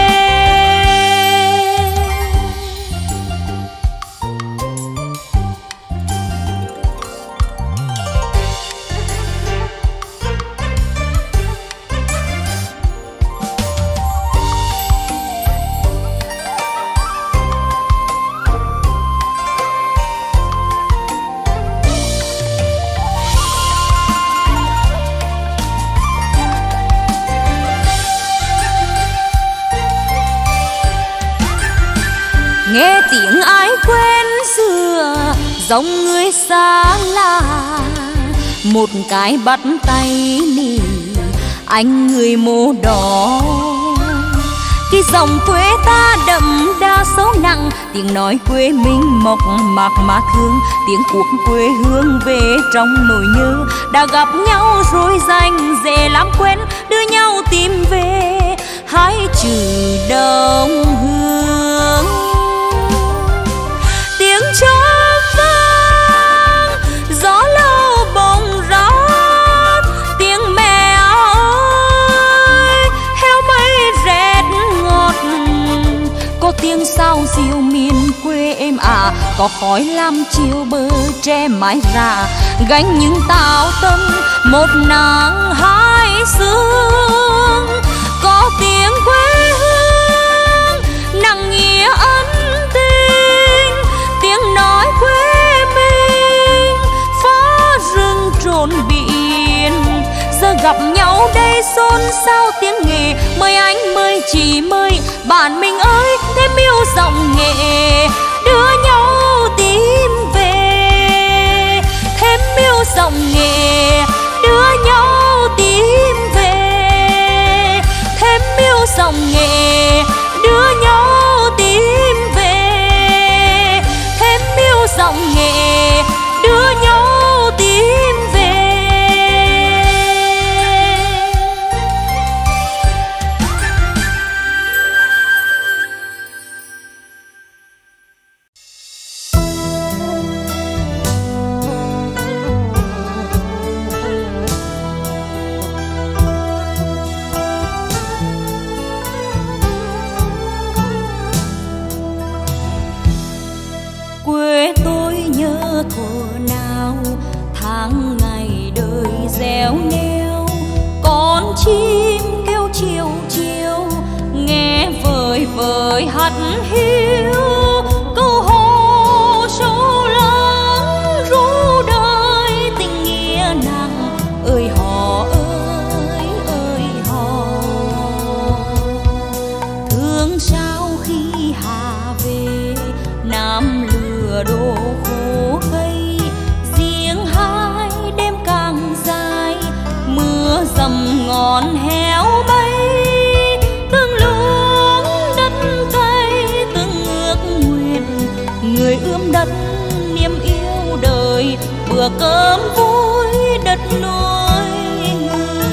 Nghe tiếng ai quen xưa giống người xa lạ, một cái bắt tay nì anh người mô đỏ. Cái dòng quê ta đậm đa sâu nặng, tiếng nói quê mình mộc mạc mà thương, tiếng cuộc quê hương về trong nỗi nhớ. Đã gặp nhau rồi dành dễ làm quen, đưa nhau tìm về hai chữ đồng hương. Tiếng chớp vang tiếng sao diều miền quê êm ả, có khói lam chiều bờ tre mái rạ, gánh những tao tâm một nắng hai sương. Có tiếng quê hương nặng nghĩa ân tình, tiếng nói quê mình phá rừng trốn biển. Giờ gặp nhau đây xôn xao tiếng nghệ, mời anh mời chị mời bạn mình ơi, thêm yêu giọng nghệ đưa nhau tìm về, thêm yêu giọng nghệ đưa nhau tìm về, thêm yêu giọng nghệ đưa nhau tìm về, thêm yêu giọng nghệ đưa nhau tìm về. Quê tôi nhớ thuở nào tháng ngày đời réo neo, con chim kêu chiều chiều nghe vời vời hắt hiu, câu hò sâu lắng ru đời tình nghĩa nặng ơi hò ơi ơi hò. Thương sao khi hạ về Nam đổ khô cây, riêng hai đêm càng dài mưa dầm ngọn héo bay, tương luống đất cay tương ước nguyện, người ươm đất niềm yêu đời, bữa cơm vui đất nuôi người.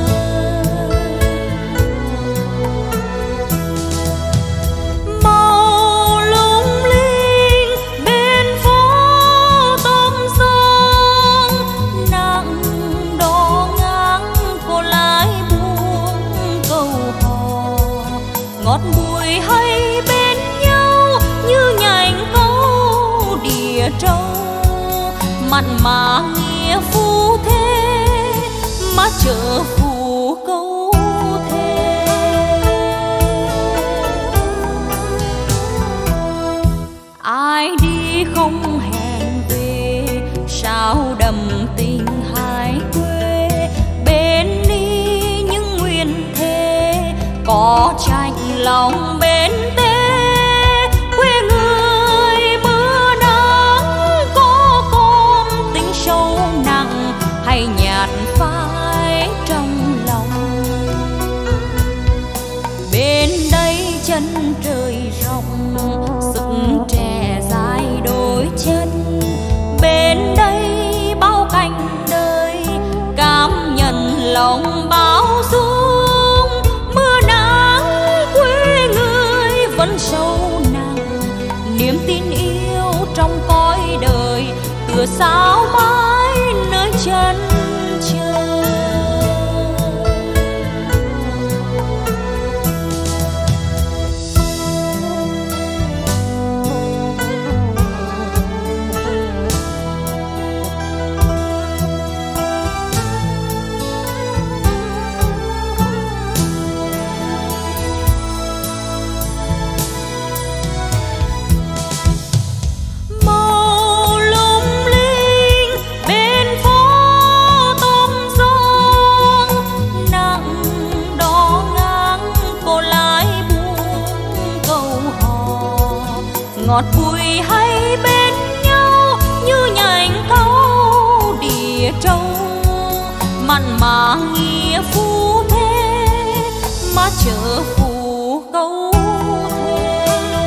Màu lung linh bên phố tôm sông, nặng đò ngang cô lái buông câu hò, ngọt bùi hay bên nhau như nhành câu đìa trâu, mặn mà nghĩa phu thế má chợ phù câu thế. Ai đi không hẹn về sao đậm tình hai quê, bên đi những nguyên thế có tranh lòng bên tê, quê người mưa nắng có con tình sâu nặng hay nhạt phai trong lòng. Bên đây chân trời rộng sức trẻ dài đôi chân, bên đây bao cảnh đời cảm nhận lòng bao dung. Mưa nắng quê người vẫn sâu nặng, niềm tin yêu trong cõi đời tựa sao mãi nơi chân trời. Màu lung linh bên phố tôm sông, nặng đò ngang cô lái buông câu hò, ngọt bùi hay bên nhau như nhành câu đìa trâu, mặn mà nghĩa phu thế má chợ phù câu thế.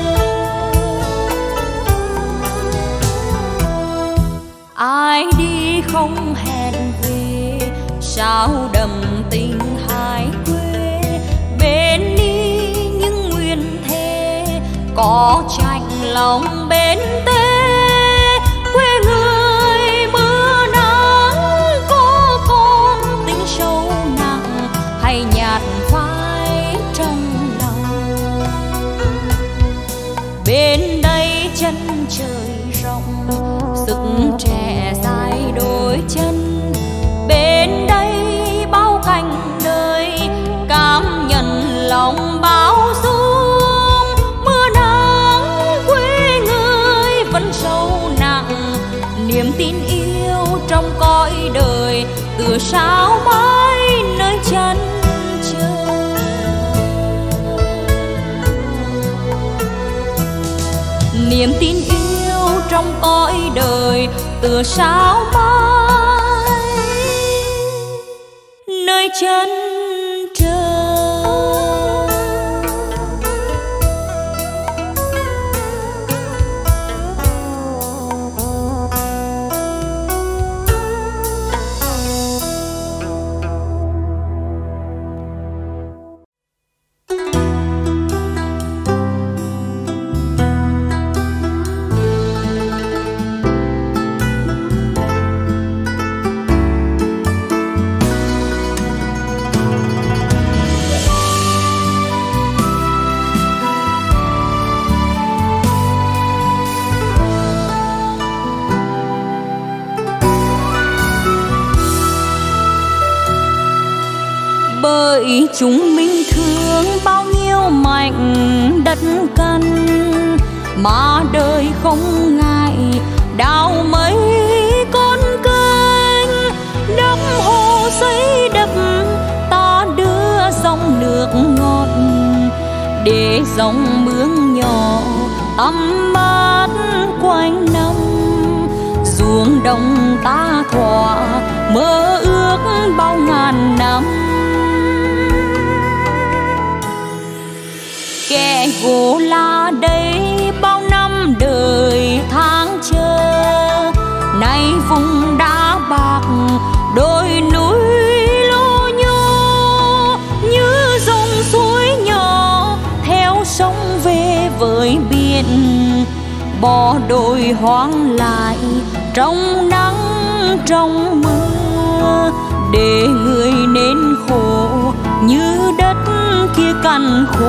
Ai đi không hẹn về sao đậm tình hai quê, bên đi những nguyên thế có tranh lòng bên tê, quê người mưa nắng có con tình sâu nặng hay nhạt phai trong lòng. bên đây chân trời rộng, sức trẻ dài đôi chân. Bên đây bao cảnh đời, cảm nhận lòng bao dung. Mưa nắng quê người vẫn sâu nặng, niềm tin yêu trong cõi đời tựa sao mãi nơi chân trời. Niềm tin yêu trong cõi đời tựa sao mãi nơi chân trời. Bởi chúng mình thương bao nhiêu mảnh đất căn, mà đời không ngại đào mấy con kênh. Đắp hồ xây đập ta đưa dòng nước ngọt, để dòng mương nhỏ tắm mát quanh năm. Ruộng đồng ta thỏa mơ ước bao ngàn năm. Kẻ gỗ là đây bao năm đời tháng chờ, nay vùng đá bạc đồi núi lô nhô. Như dòng suối nhỏ theo sông về với biển, bỏ đồi hoang lại trong nắng trong mưa. Để người nên khổ như đất kia cằn khô.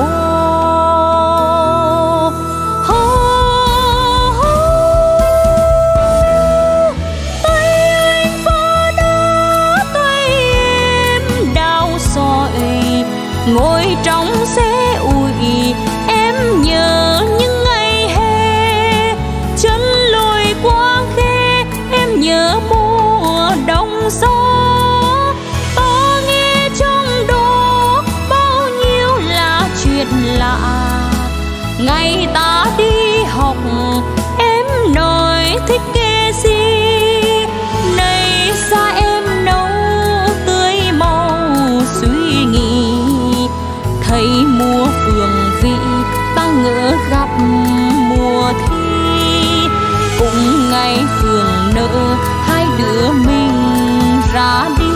Ngồi trong xe ủi em nhớ những ngày hè, chân lùi qua khe em nhớ mùa đông gió. Ta nghe trong đó bao nhiêu là chuyện lạ, ngày ta đi học em nói thích nghe gì. Này xa em nấu tươi màu suy nghĩ, thấy mùa phường vị ta ngỡ gặp mùa thi. Cũng ngày phường nợ hai đứa mình ra đi.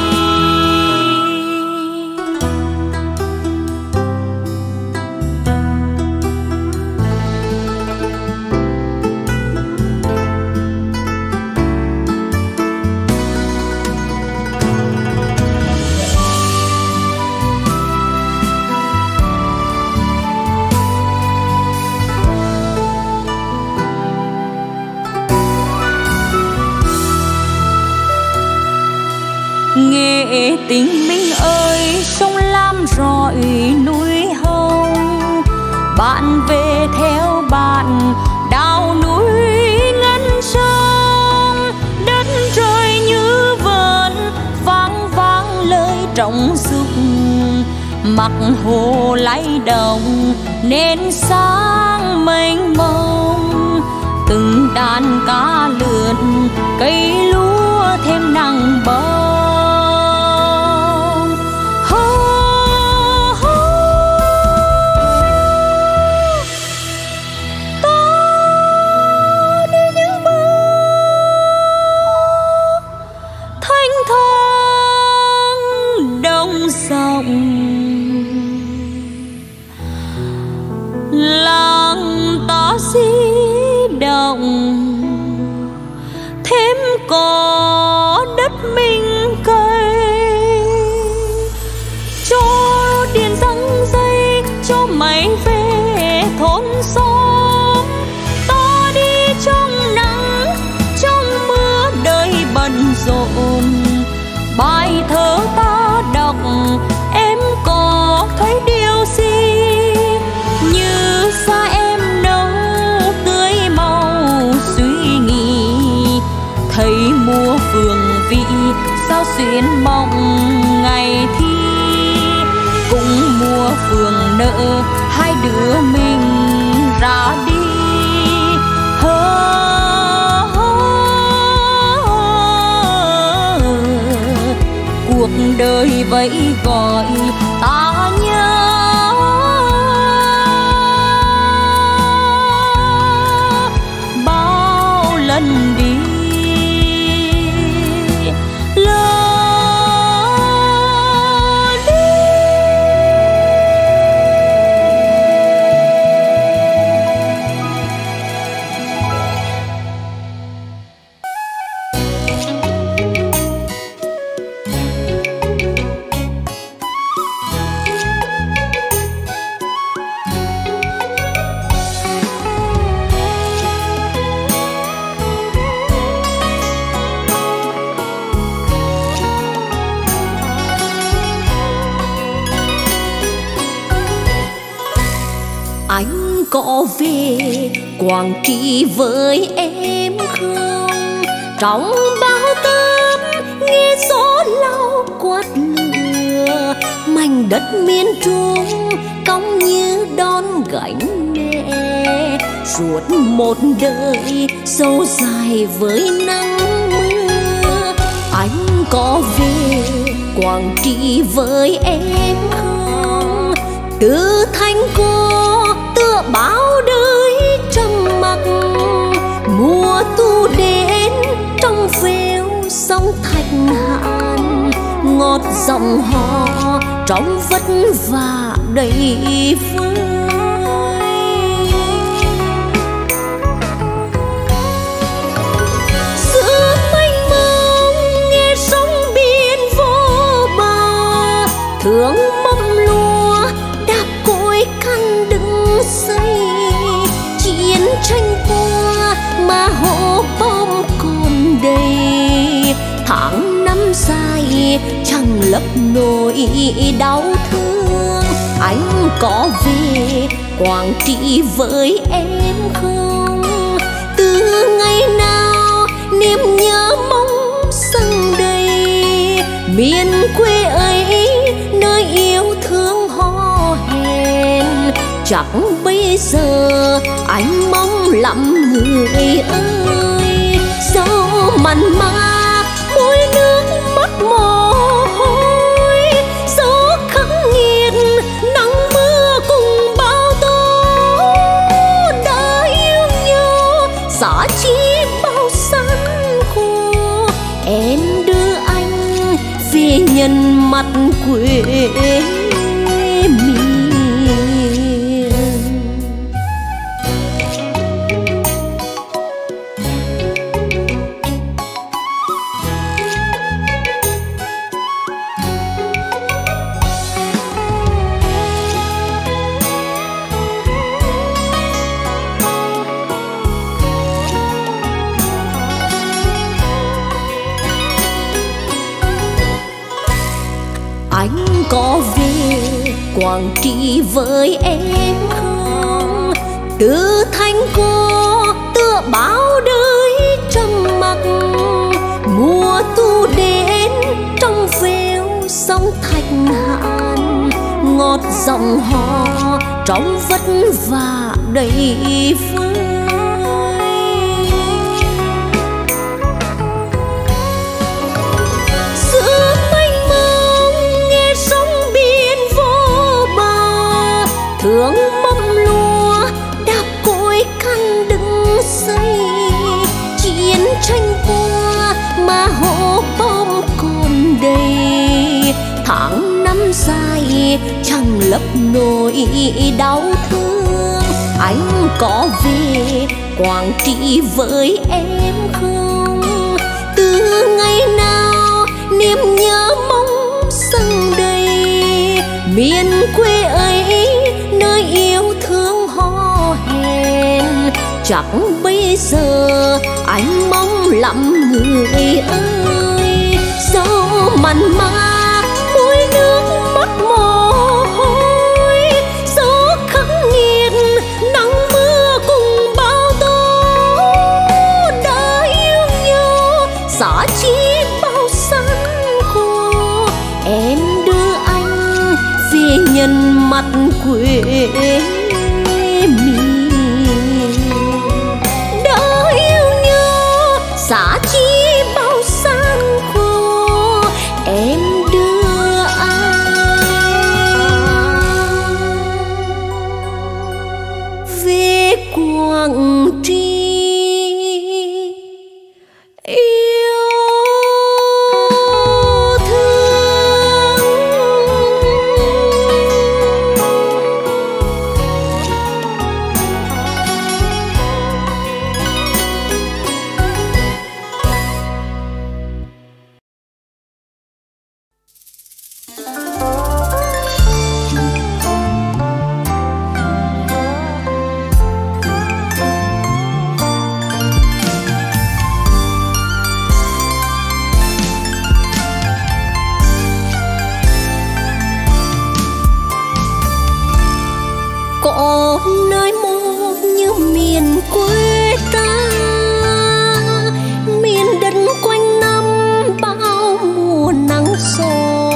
Nghệ tình mình ơi, sông Lam rọi núi Hồng. Bạn về theo bạn đào núi ngân sông. Đất trời như vườn vang vang lời trọng dục. Mặc hồ lay động nên sáng mênh mông. Từng đàn cá lượn cây lúa thêm nắng bông. Làng ta di động thêm có sao xuyên mong ngày thi. Cùng mùa phường nợ hai đứa mình ra đi. Cuộc đời vậy gọi ta nhớ bao lần đi lỡ đi. Anh có về Quảng Trị với em không? Trong bao táp nghe gió lau quát lửa, mảnh đất miền Trung cong như đón gánh mẹ. Suốt một đời dâu dài với nắng mưa, anh có về Quảng Trị với em không? Từ thành cô tựa bao đời trầm mặc, mùa thu đến trong veo sông Thạch Hàn. Ngọt giọng hò trong vất vả đầy vơi. Giữa mênh mông nghe sóng biển vô bờ, thương mâm lúa đạp cối căn đứng xây. Chiến tranh qua mà hố bom còn đầy, tháng năm dài chẳng lấp nổi đau thương. Anh có về Quảng Trị với em không? Từ ngày nào niềm nhớ mong dâng đầy, miền quê ấy nơi yêu thương hò hẹn. Chắc bây giờ anh mong lắm người ơi, dẫu mặn mà môi nước mắt mồ hôi, dẫu khắc nghiệt nắng mưa cùng bao tố. Đã yêu nhau giá chỉ bao gian khổ, em đưa anh về nhân mặt quê mình. Anh có về Quảng Trị với em không? Từ thành cô tựa bao đời trầm mặc, mùa thu đến trong veo sông Thạch Hàn. Ngọt giọng hò trong vất vả đầy vơi. Thương mâm lúa đạp cối căn đứng xây, chiến tranh qua mà hố bom còn đầy. Tháng năm dài chẳng lấp nổi đau thương. Anh có về Quảng Trị với em không? Từ ngày nào niềm nhớ mong dâng đầy, miền quê ấy nơi yêu thương hò hẹn. Chắc bây giờ anh mong lắm người ơi, dẫu mặn mà môi nước mắt mồ hôi, dẫu khắc nghiệt nắng mưa cùng bao tố. Đã yêu nhau giá chỉ bao gian mặt quê mình. Đã yêu nhau xa chi bao gian khổ, em đưa anh về Quảng Trị. Có nơi mô như miền quê ta, miền đất quanh năm bao mùa nắng gió.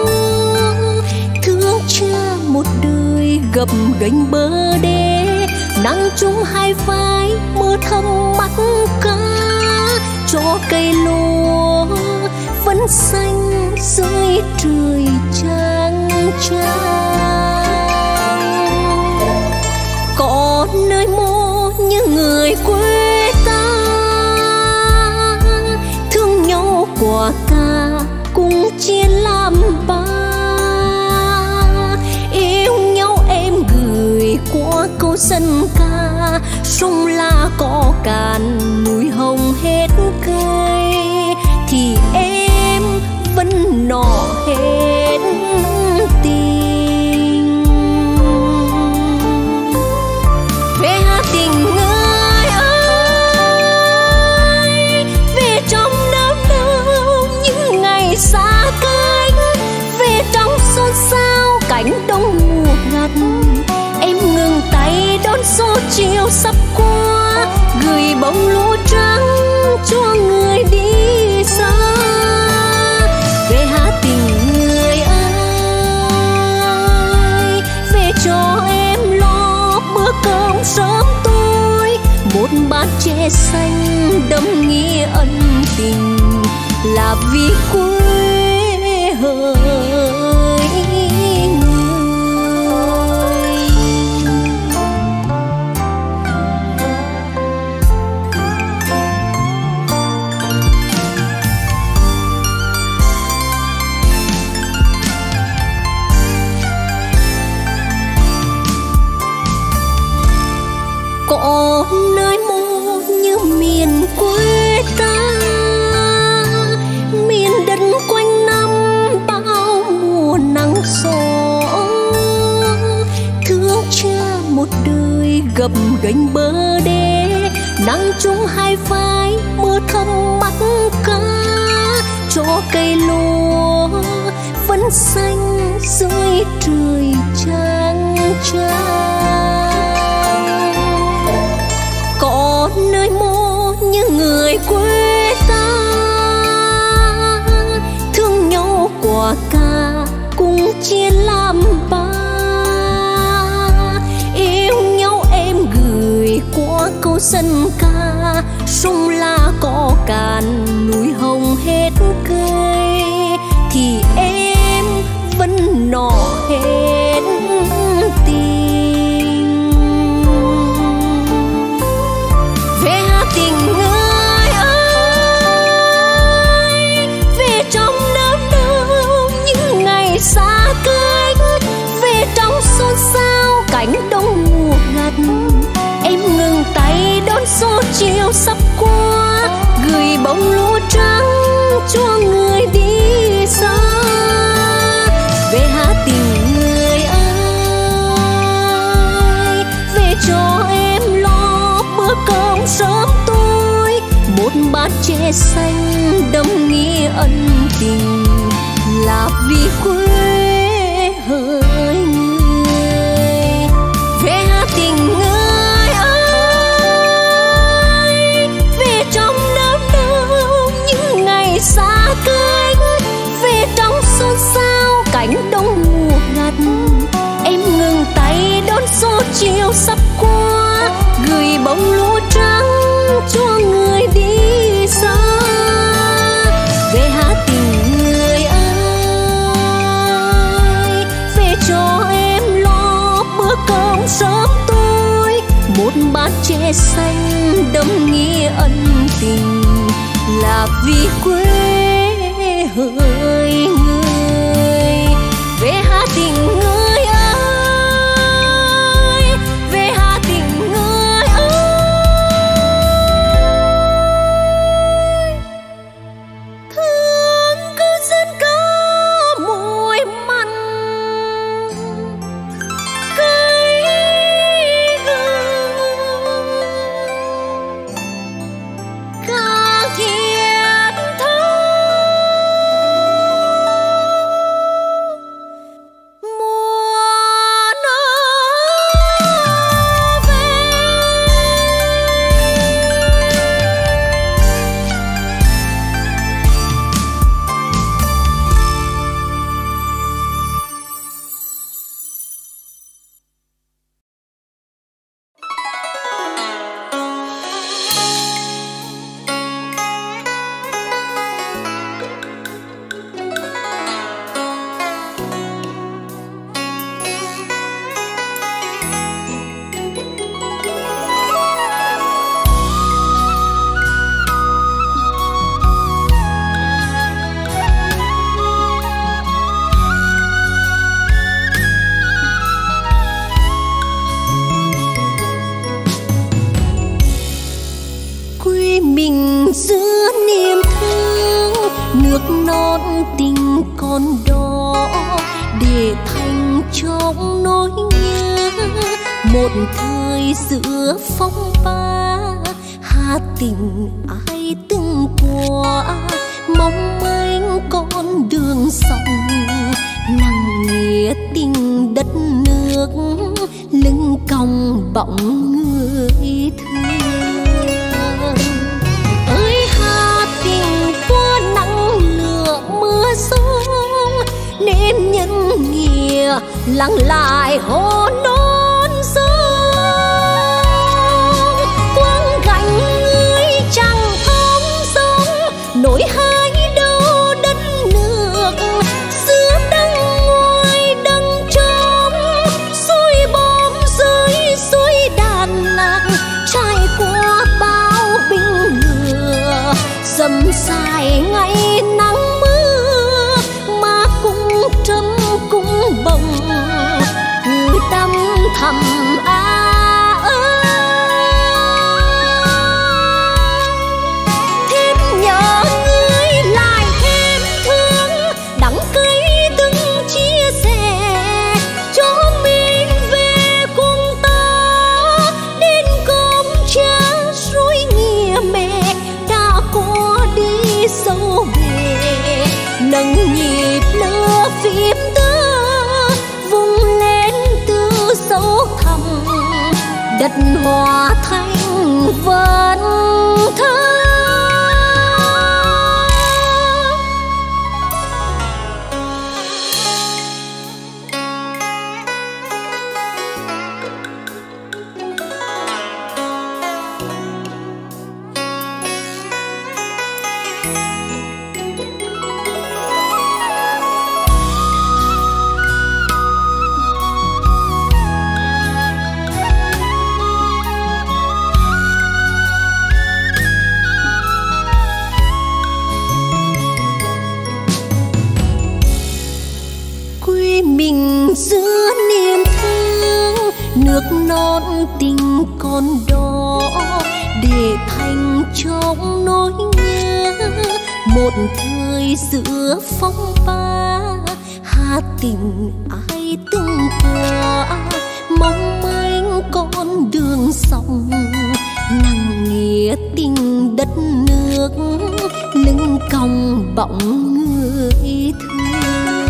Thương cha một đời gập ghềnh bờ đê, nắng chung hai vai mưa thấm mắt cá. Cho cây lúa vẫn xanh dưới trời chang chang. Có nơi mô như người quê ta, thương nhau quả ca cùng chia làm ba. Yêu nhau em gửi qua câu dân ca, sông La có cạn núi hồng hết cây, thì em vẫn nọ hết tình. Về Hà Tình người ơi, về trong náo nao những ngày xa cách, về trong xôn xao cánh đồng mùa ngặt. Em ngừng tay đón gió chiều sắp qua, gửi bông lúa trắng cho người đi xa. Về Hà Tình người ơi, về cho em lo bữa cơm sớm tối, một bát chè xanh đậm nghĩa ân tình, là vì quê hỡi người. Có nơi mô như miền quê ta, miền đất quanh năm bao mùa nắng gió. Thương cha một đời gập ghềnh bờ đê, nắng chung hai vai mưa thấm mắt cá. Cho cây lúa vẫn xanh dưới trời chang chang. Có nơi mô như người quê ta, thương nhau quả ca cùng chia làm ba. Yêu nhau em gửi qua câu dân ca, sông La có cạn núi hồng hết cây, thì em vẫn nọ hết tình. Về Hà Tình người ơi, về trong náo nao những ngày xa cách, về trong xôn xao cánh đồng mùa ngặt. Em ngừng tay đón gió chiều sắp qua, gửi bông lúa trắng cho người đi xa. Về Hà Tình người ơi, về cho em lo bữa cơm sớm tối, một bát chè xanh đậm nghĩa ân tình, là vì quê hỡi người. Về Hà Tình người ơi, về trong náo nao những ngày xa cách, về trong xôn xao cánh đồng mùa ngặt. Em một bát chè xanh đậm nghĩa ân tình, là vì quê hỡi người. Về Hà Tĩnh người ơi, về Hà Tĩnh người ơi, thương cư dân ca mùi mặn cây gừng ca thiệt thơ mùa nó về. Quê mình giữa niềm thương, nước non tình con đó để thành trong nỗi nhớ. Một thời giữa phong ba Hà Tĩnh ai từng qua, mong manh con đường sông nặng nghĩa tình đất nước, lưng còng bóng người thương. Ơi Hà Tĩnh qua nắng lửa mưa sông, nên nhân nghĩa lắng lại hồ non sông. Quang gánh người chẳng thông sông, nổi hai đâu đất nước. Giữa đằng ngoài đằng trong, suối bom rơi suối đàn lạc, trải qua bao binh lửa. Dầm dài ngày nắng mưa mà cũng trầm cũng bồng, cứ đắm thầm thêm nhớ người lại thêm thương. Đắng cây từng chia sẻ cho mình về cùng ta, đến công cha suối nghĩa mẹ đã qua đi sâu về. Nâng nhịp lửa phím tơ vùng lên từ sâu thẳm, đất hòa thành vần thơ. Quê mình giữa niềm thương, nước non tình con đó để thành trong nỗi nhớ. Một thời giữa phong ba Hà Tĩnh ai từng qua, mong manh con đường sông nặng nghĩa tình đất nước, lưng còng bóng người thương.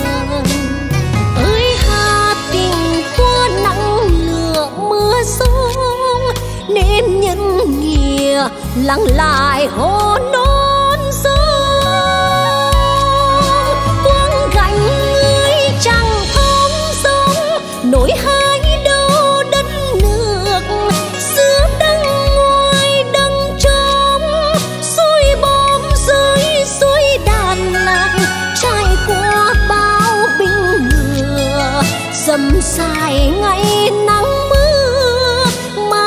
Ơi Hà Tĩnh qua nắng lửa mưa sông, nên nhân nghĩa lắng lại hồ non sông. Quang gánh người chẳng thông sông, nổi hai đâu đất nước. Giữa đằng ngoài đằng trong, suối bom rơi suối đàn lạc, trải qua bao binh lửa. Dầm dài ngày nắng mưa mà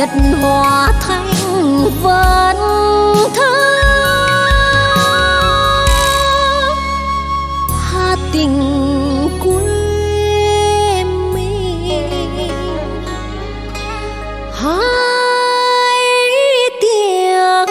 nhật hòa thành vân thơ. Hà tình quê mình hai tiếng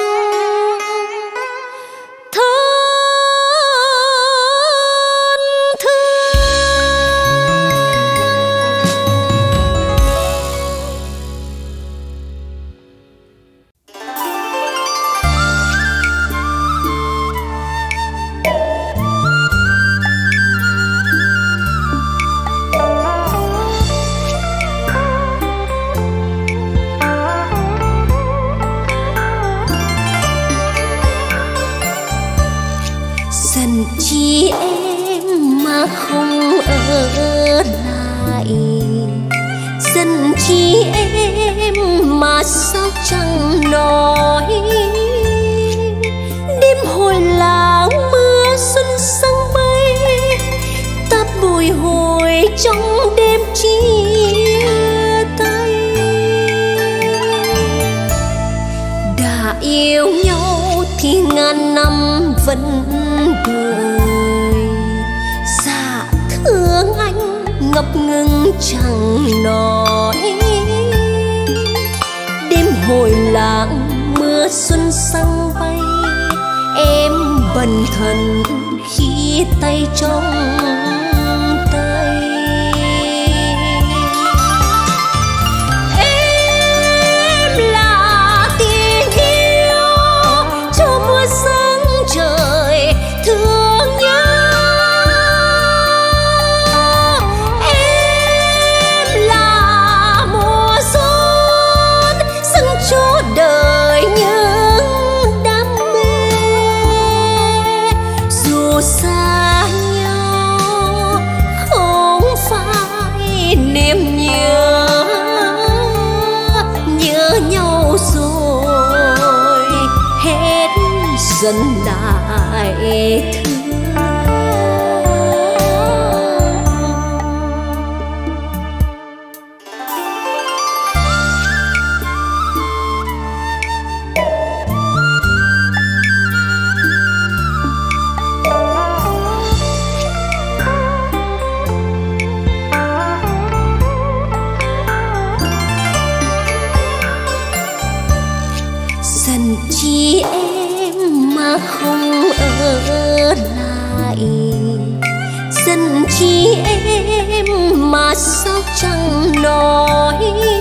chỉ em mà không ở lại, dần chỉ em mà sao chẳng nói. Đêm hồi làng mưa xuân sang bay, ta bồi hồi trong đêm chia tay. Đã yêu nhau thì ngàn năm vẫn đời, dạ thương anh ngập ngừng chẳng nói. Đêm hồi làng mưa xuân sang bay, em bần thần khi tay trong tay. Em là tình yêu cho mưa sáng trời thương nhớ. Em là mùa xuân dâng cho đời những đam mê. Dù xa nhau không phải niềm nhớ, nhớ nhau rồi hết dần lại thương. Dần chỉ em mà không ở lại, dần chỉ em mà sao chẳng nói.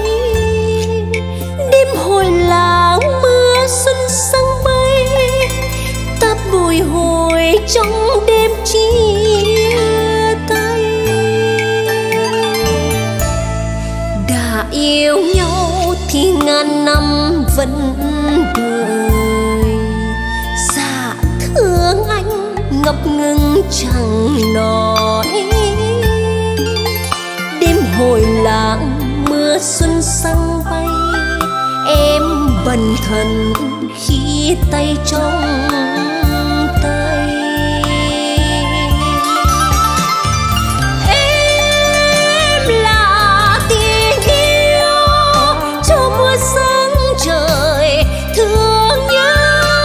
Đêm hồi làng mưa xuân sang bay, ta bồi hồi trong đêm chia tay. Đã yêu nhau thì ngàn năm vẫn đời, dạ thương anh ngập ngừng chẳng nói. Đêm hồi làng mưa xuân sang bay, em bần thần khi tay trong tay. Em là tình yêu cho mưa sáng trời thương nhớ.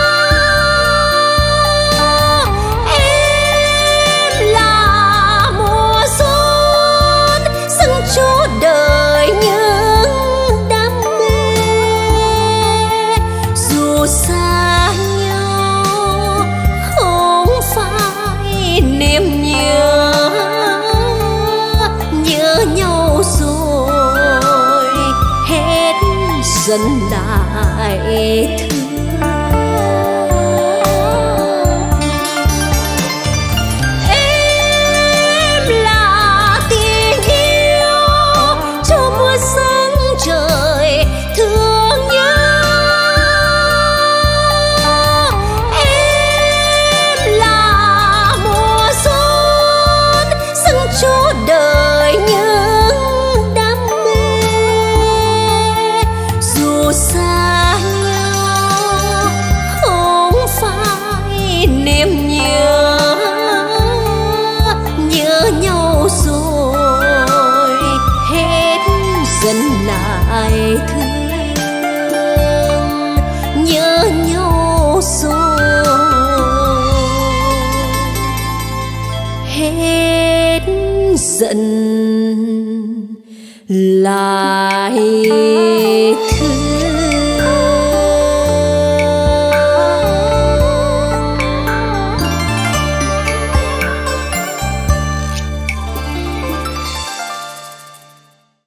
Em là mùa xuân dâng cho đời những đam mê. Dù xa nhau không phải niềm nhớ, nhớ nhau rồi hết dần lại thương. Em là tình yêu cho mưa sáng trời thương nhớ. Em là mùa xuân dâng cho đời những đam mê. Dù xa nhau không phải niềm nhớ, nhớ nhau rồi hết dần lại thương. giận lại thương.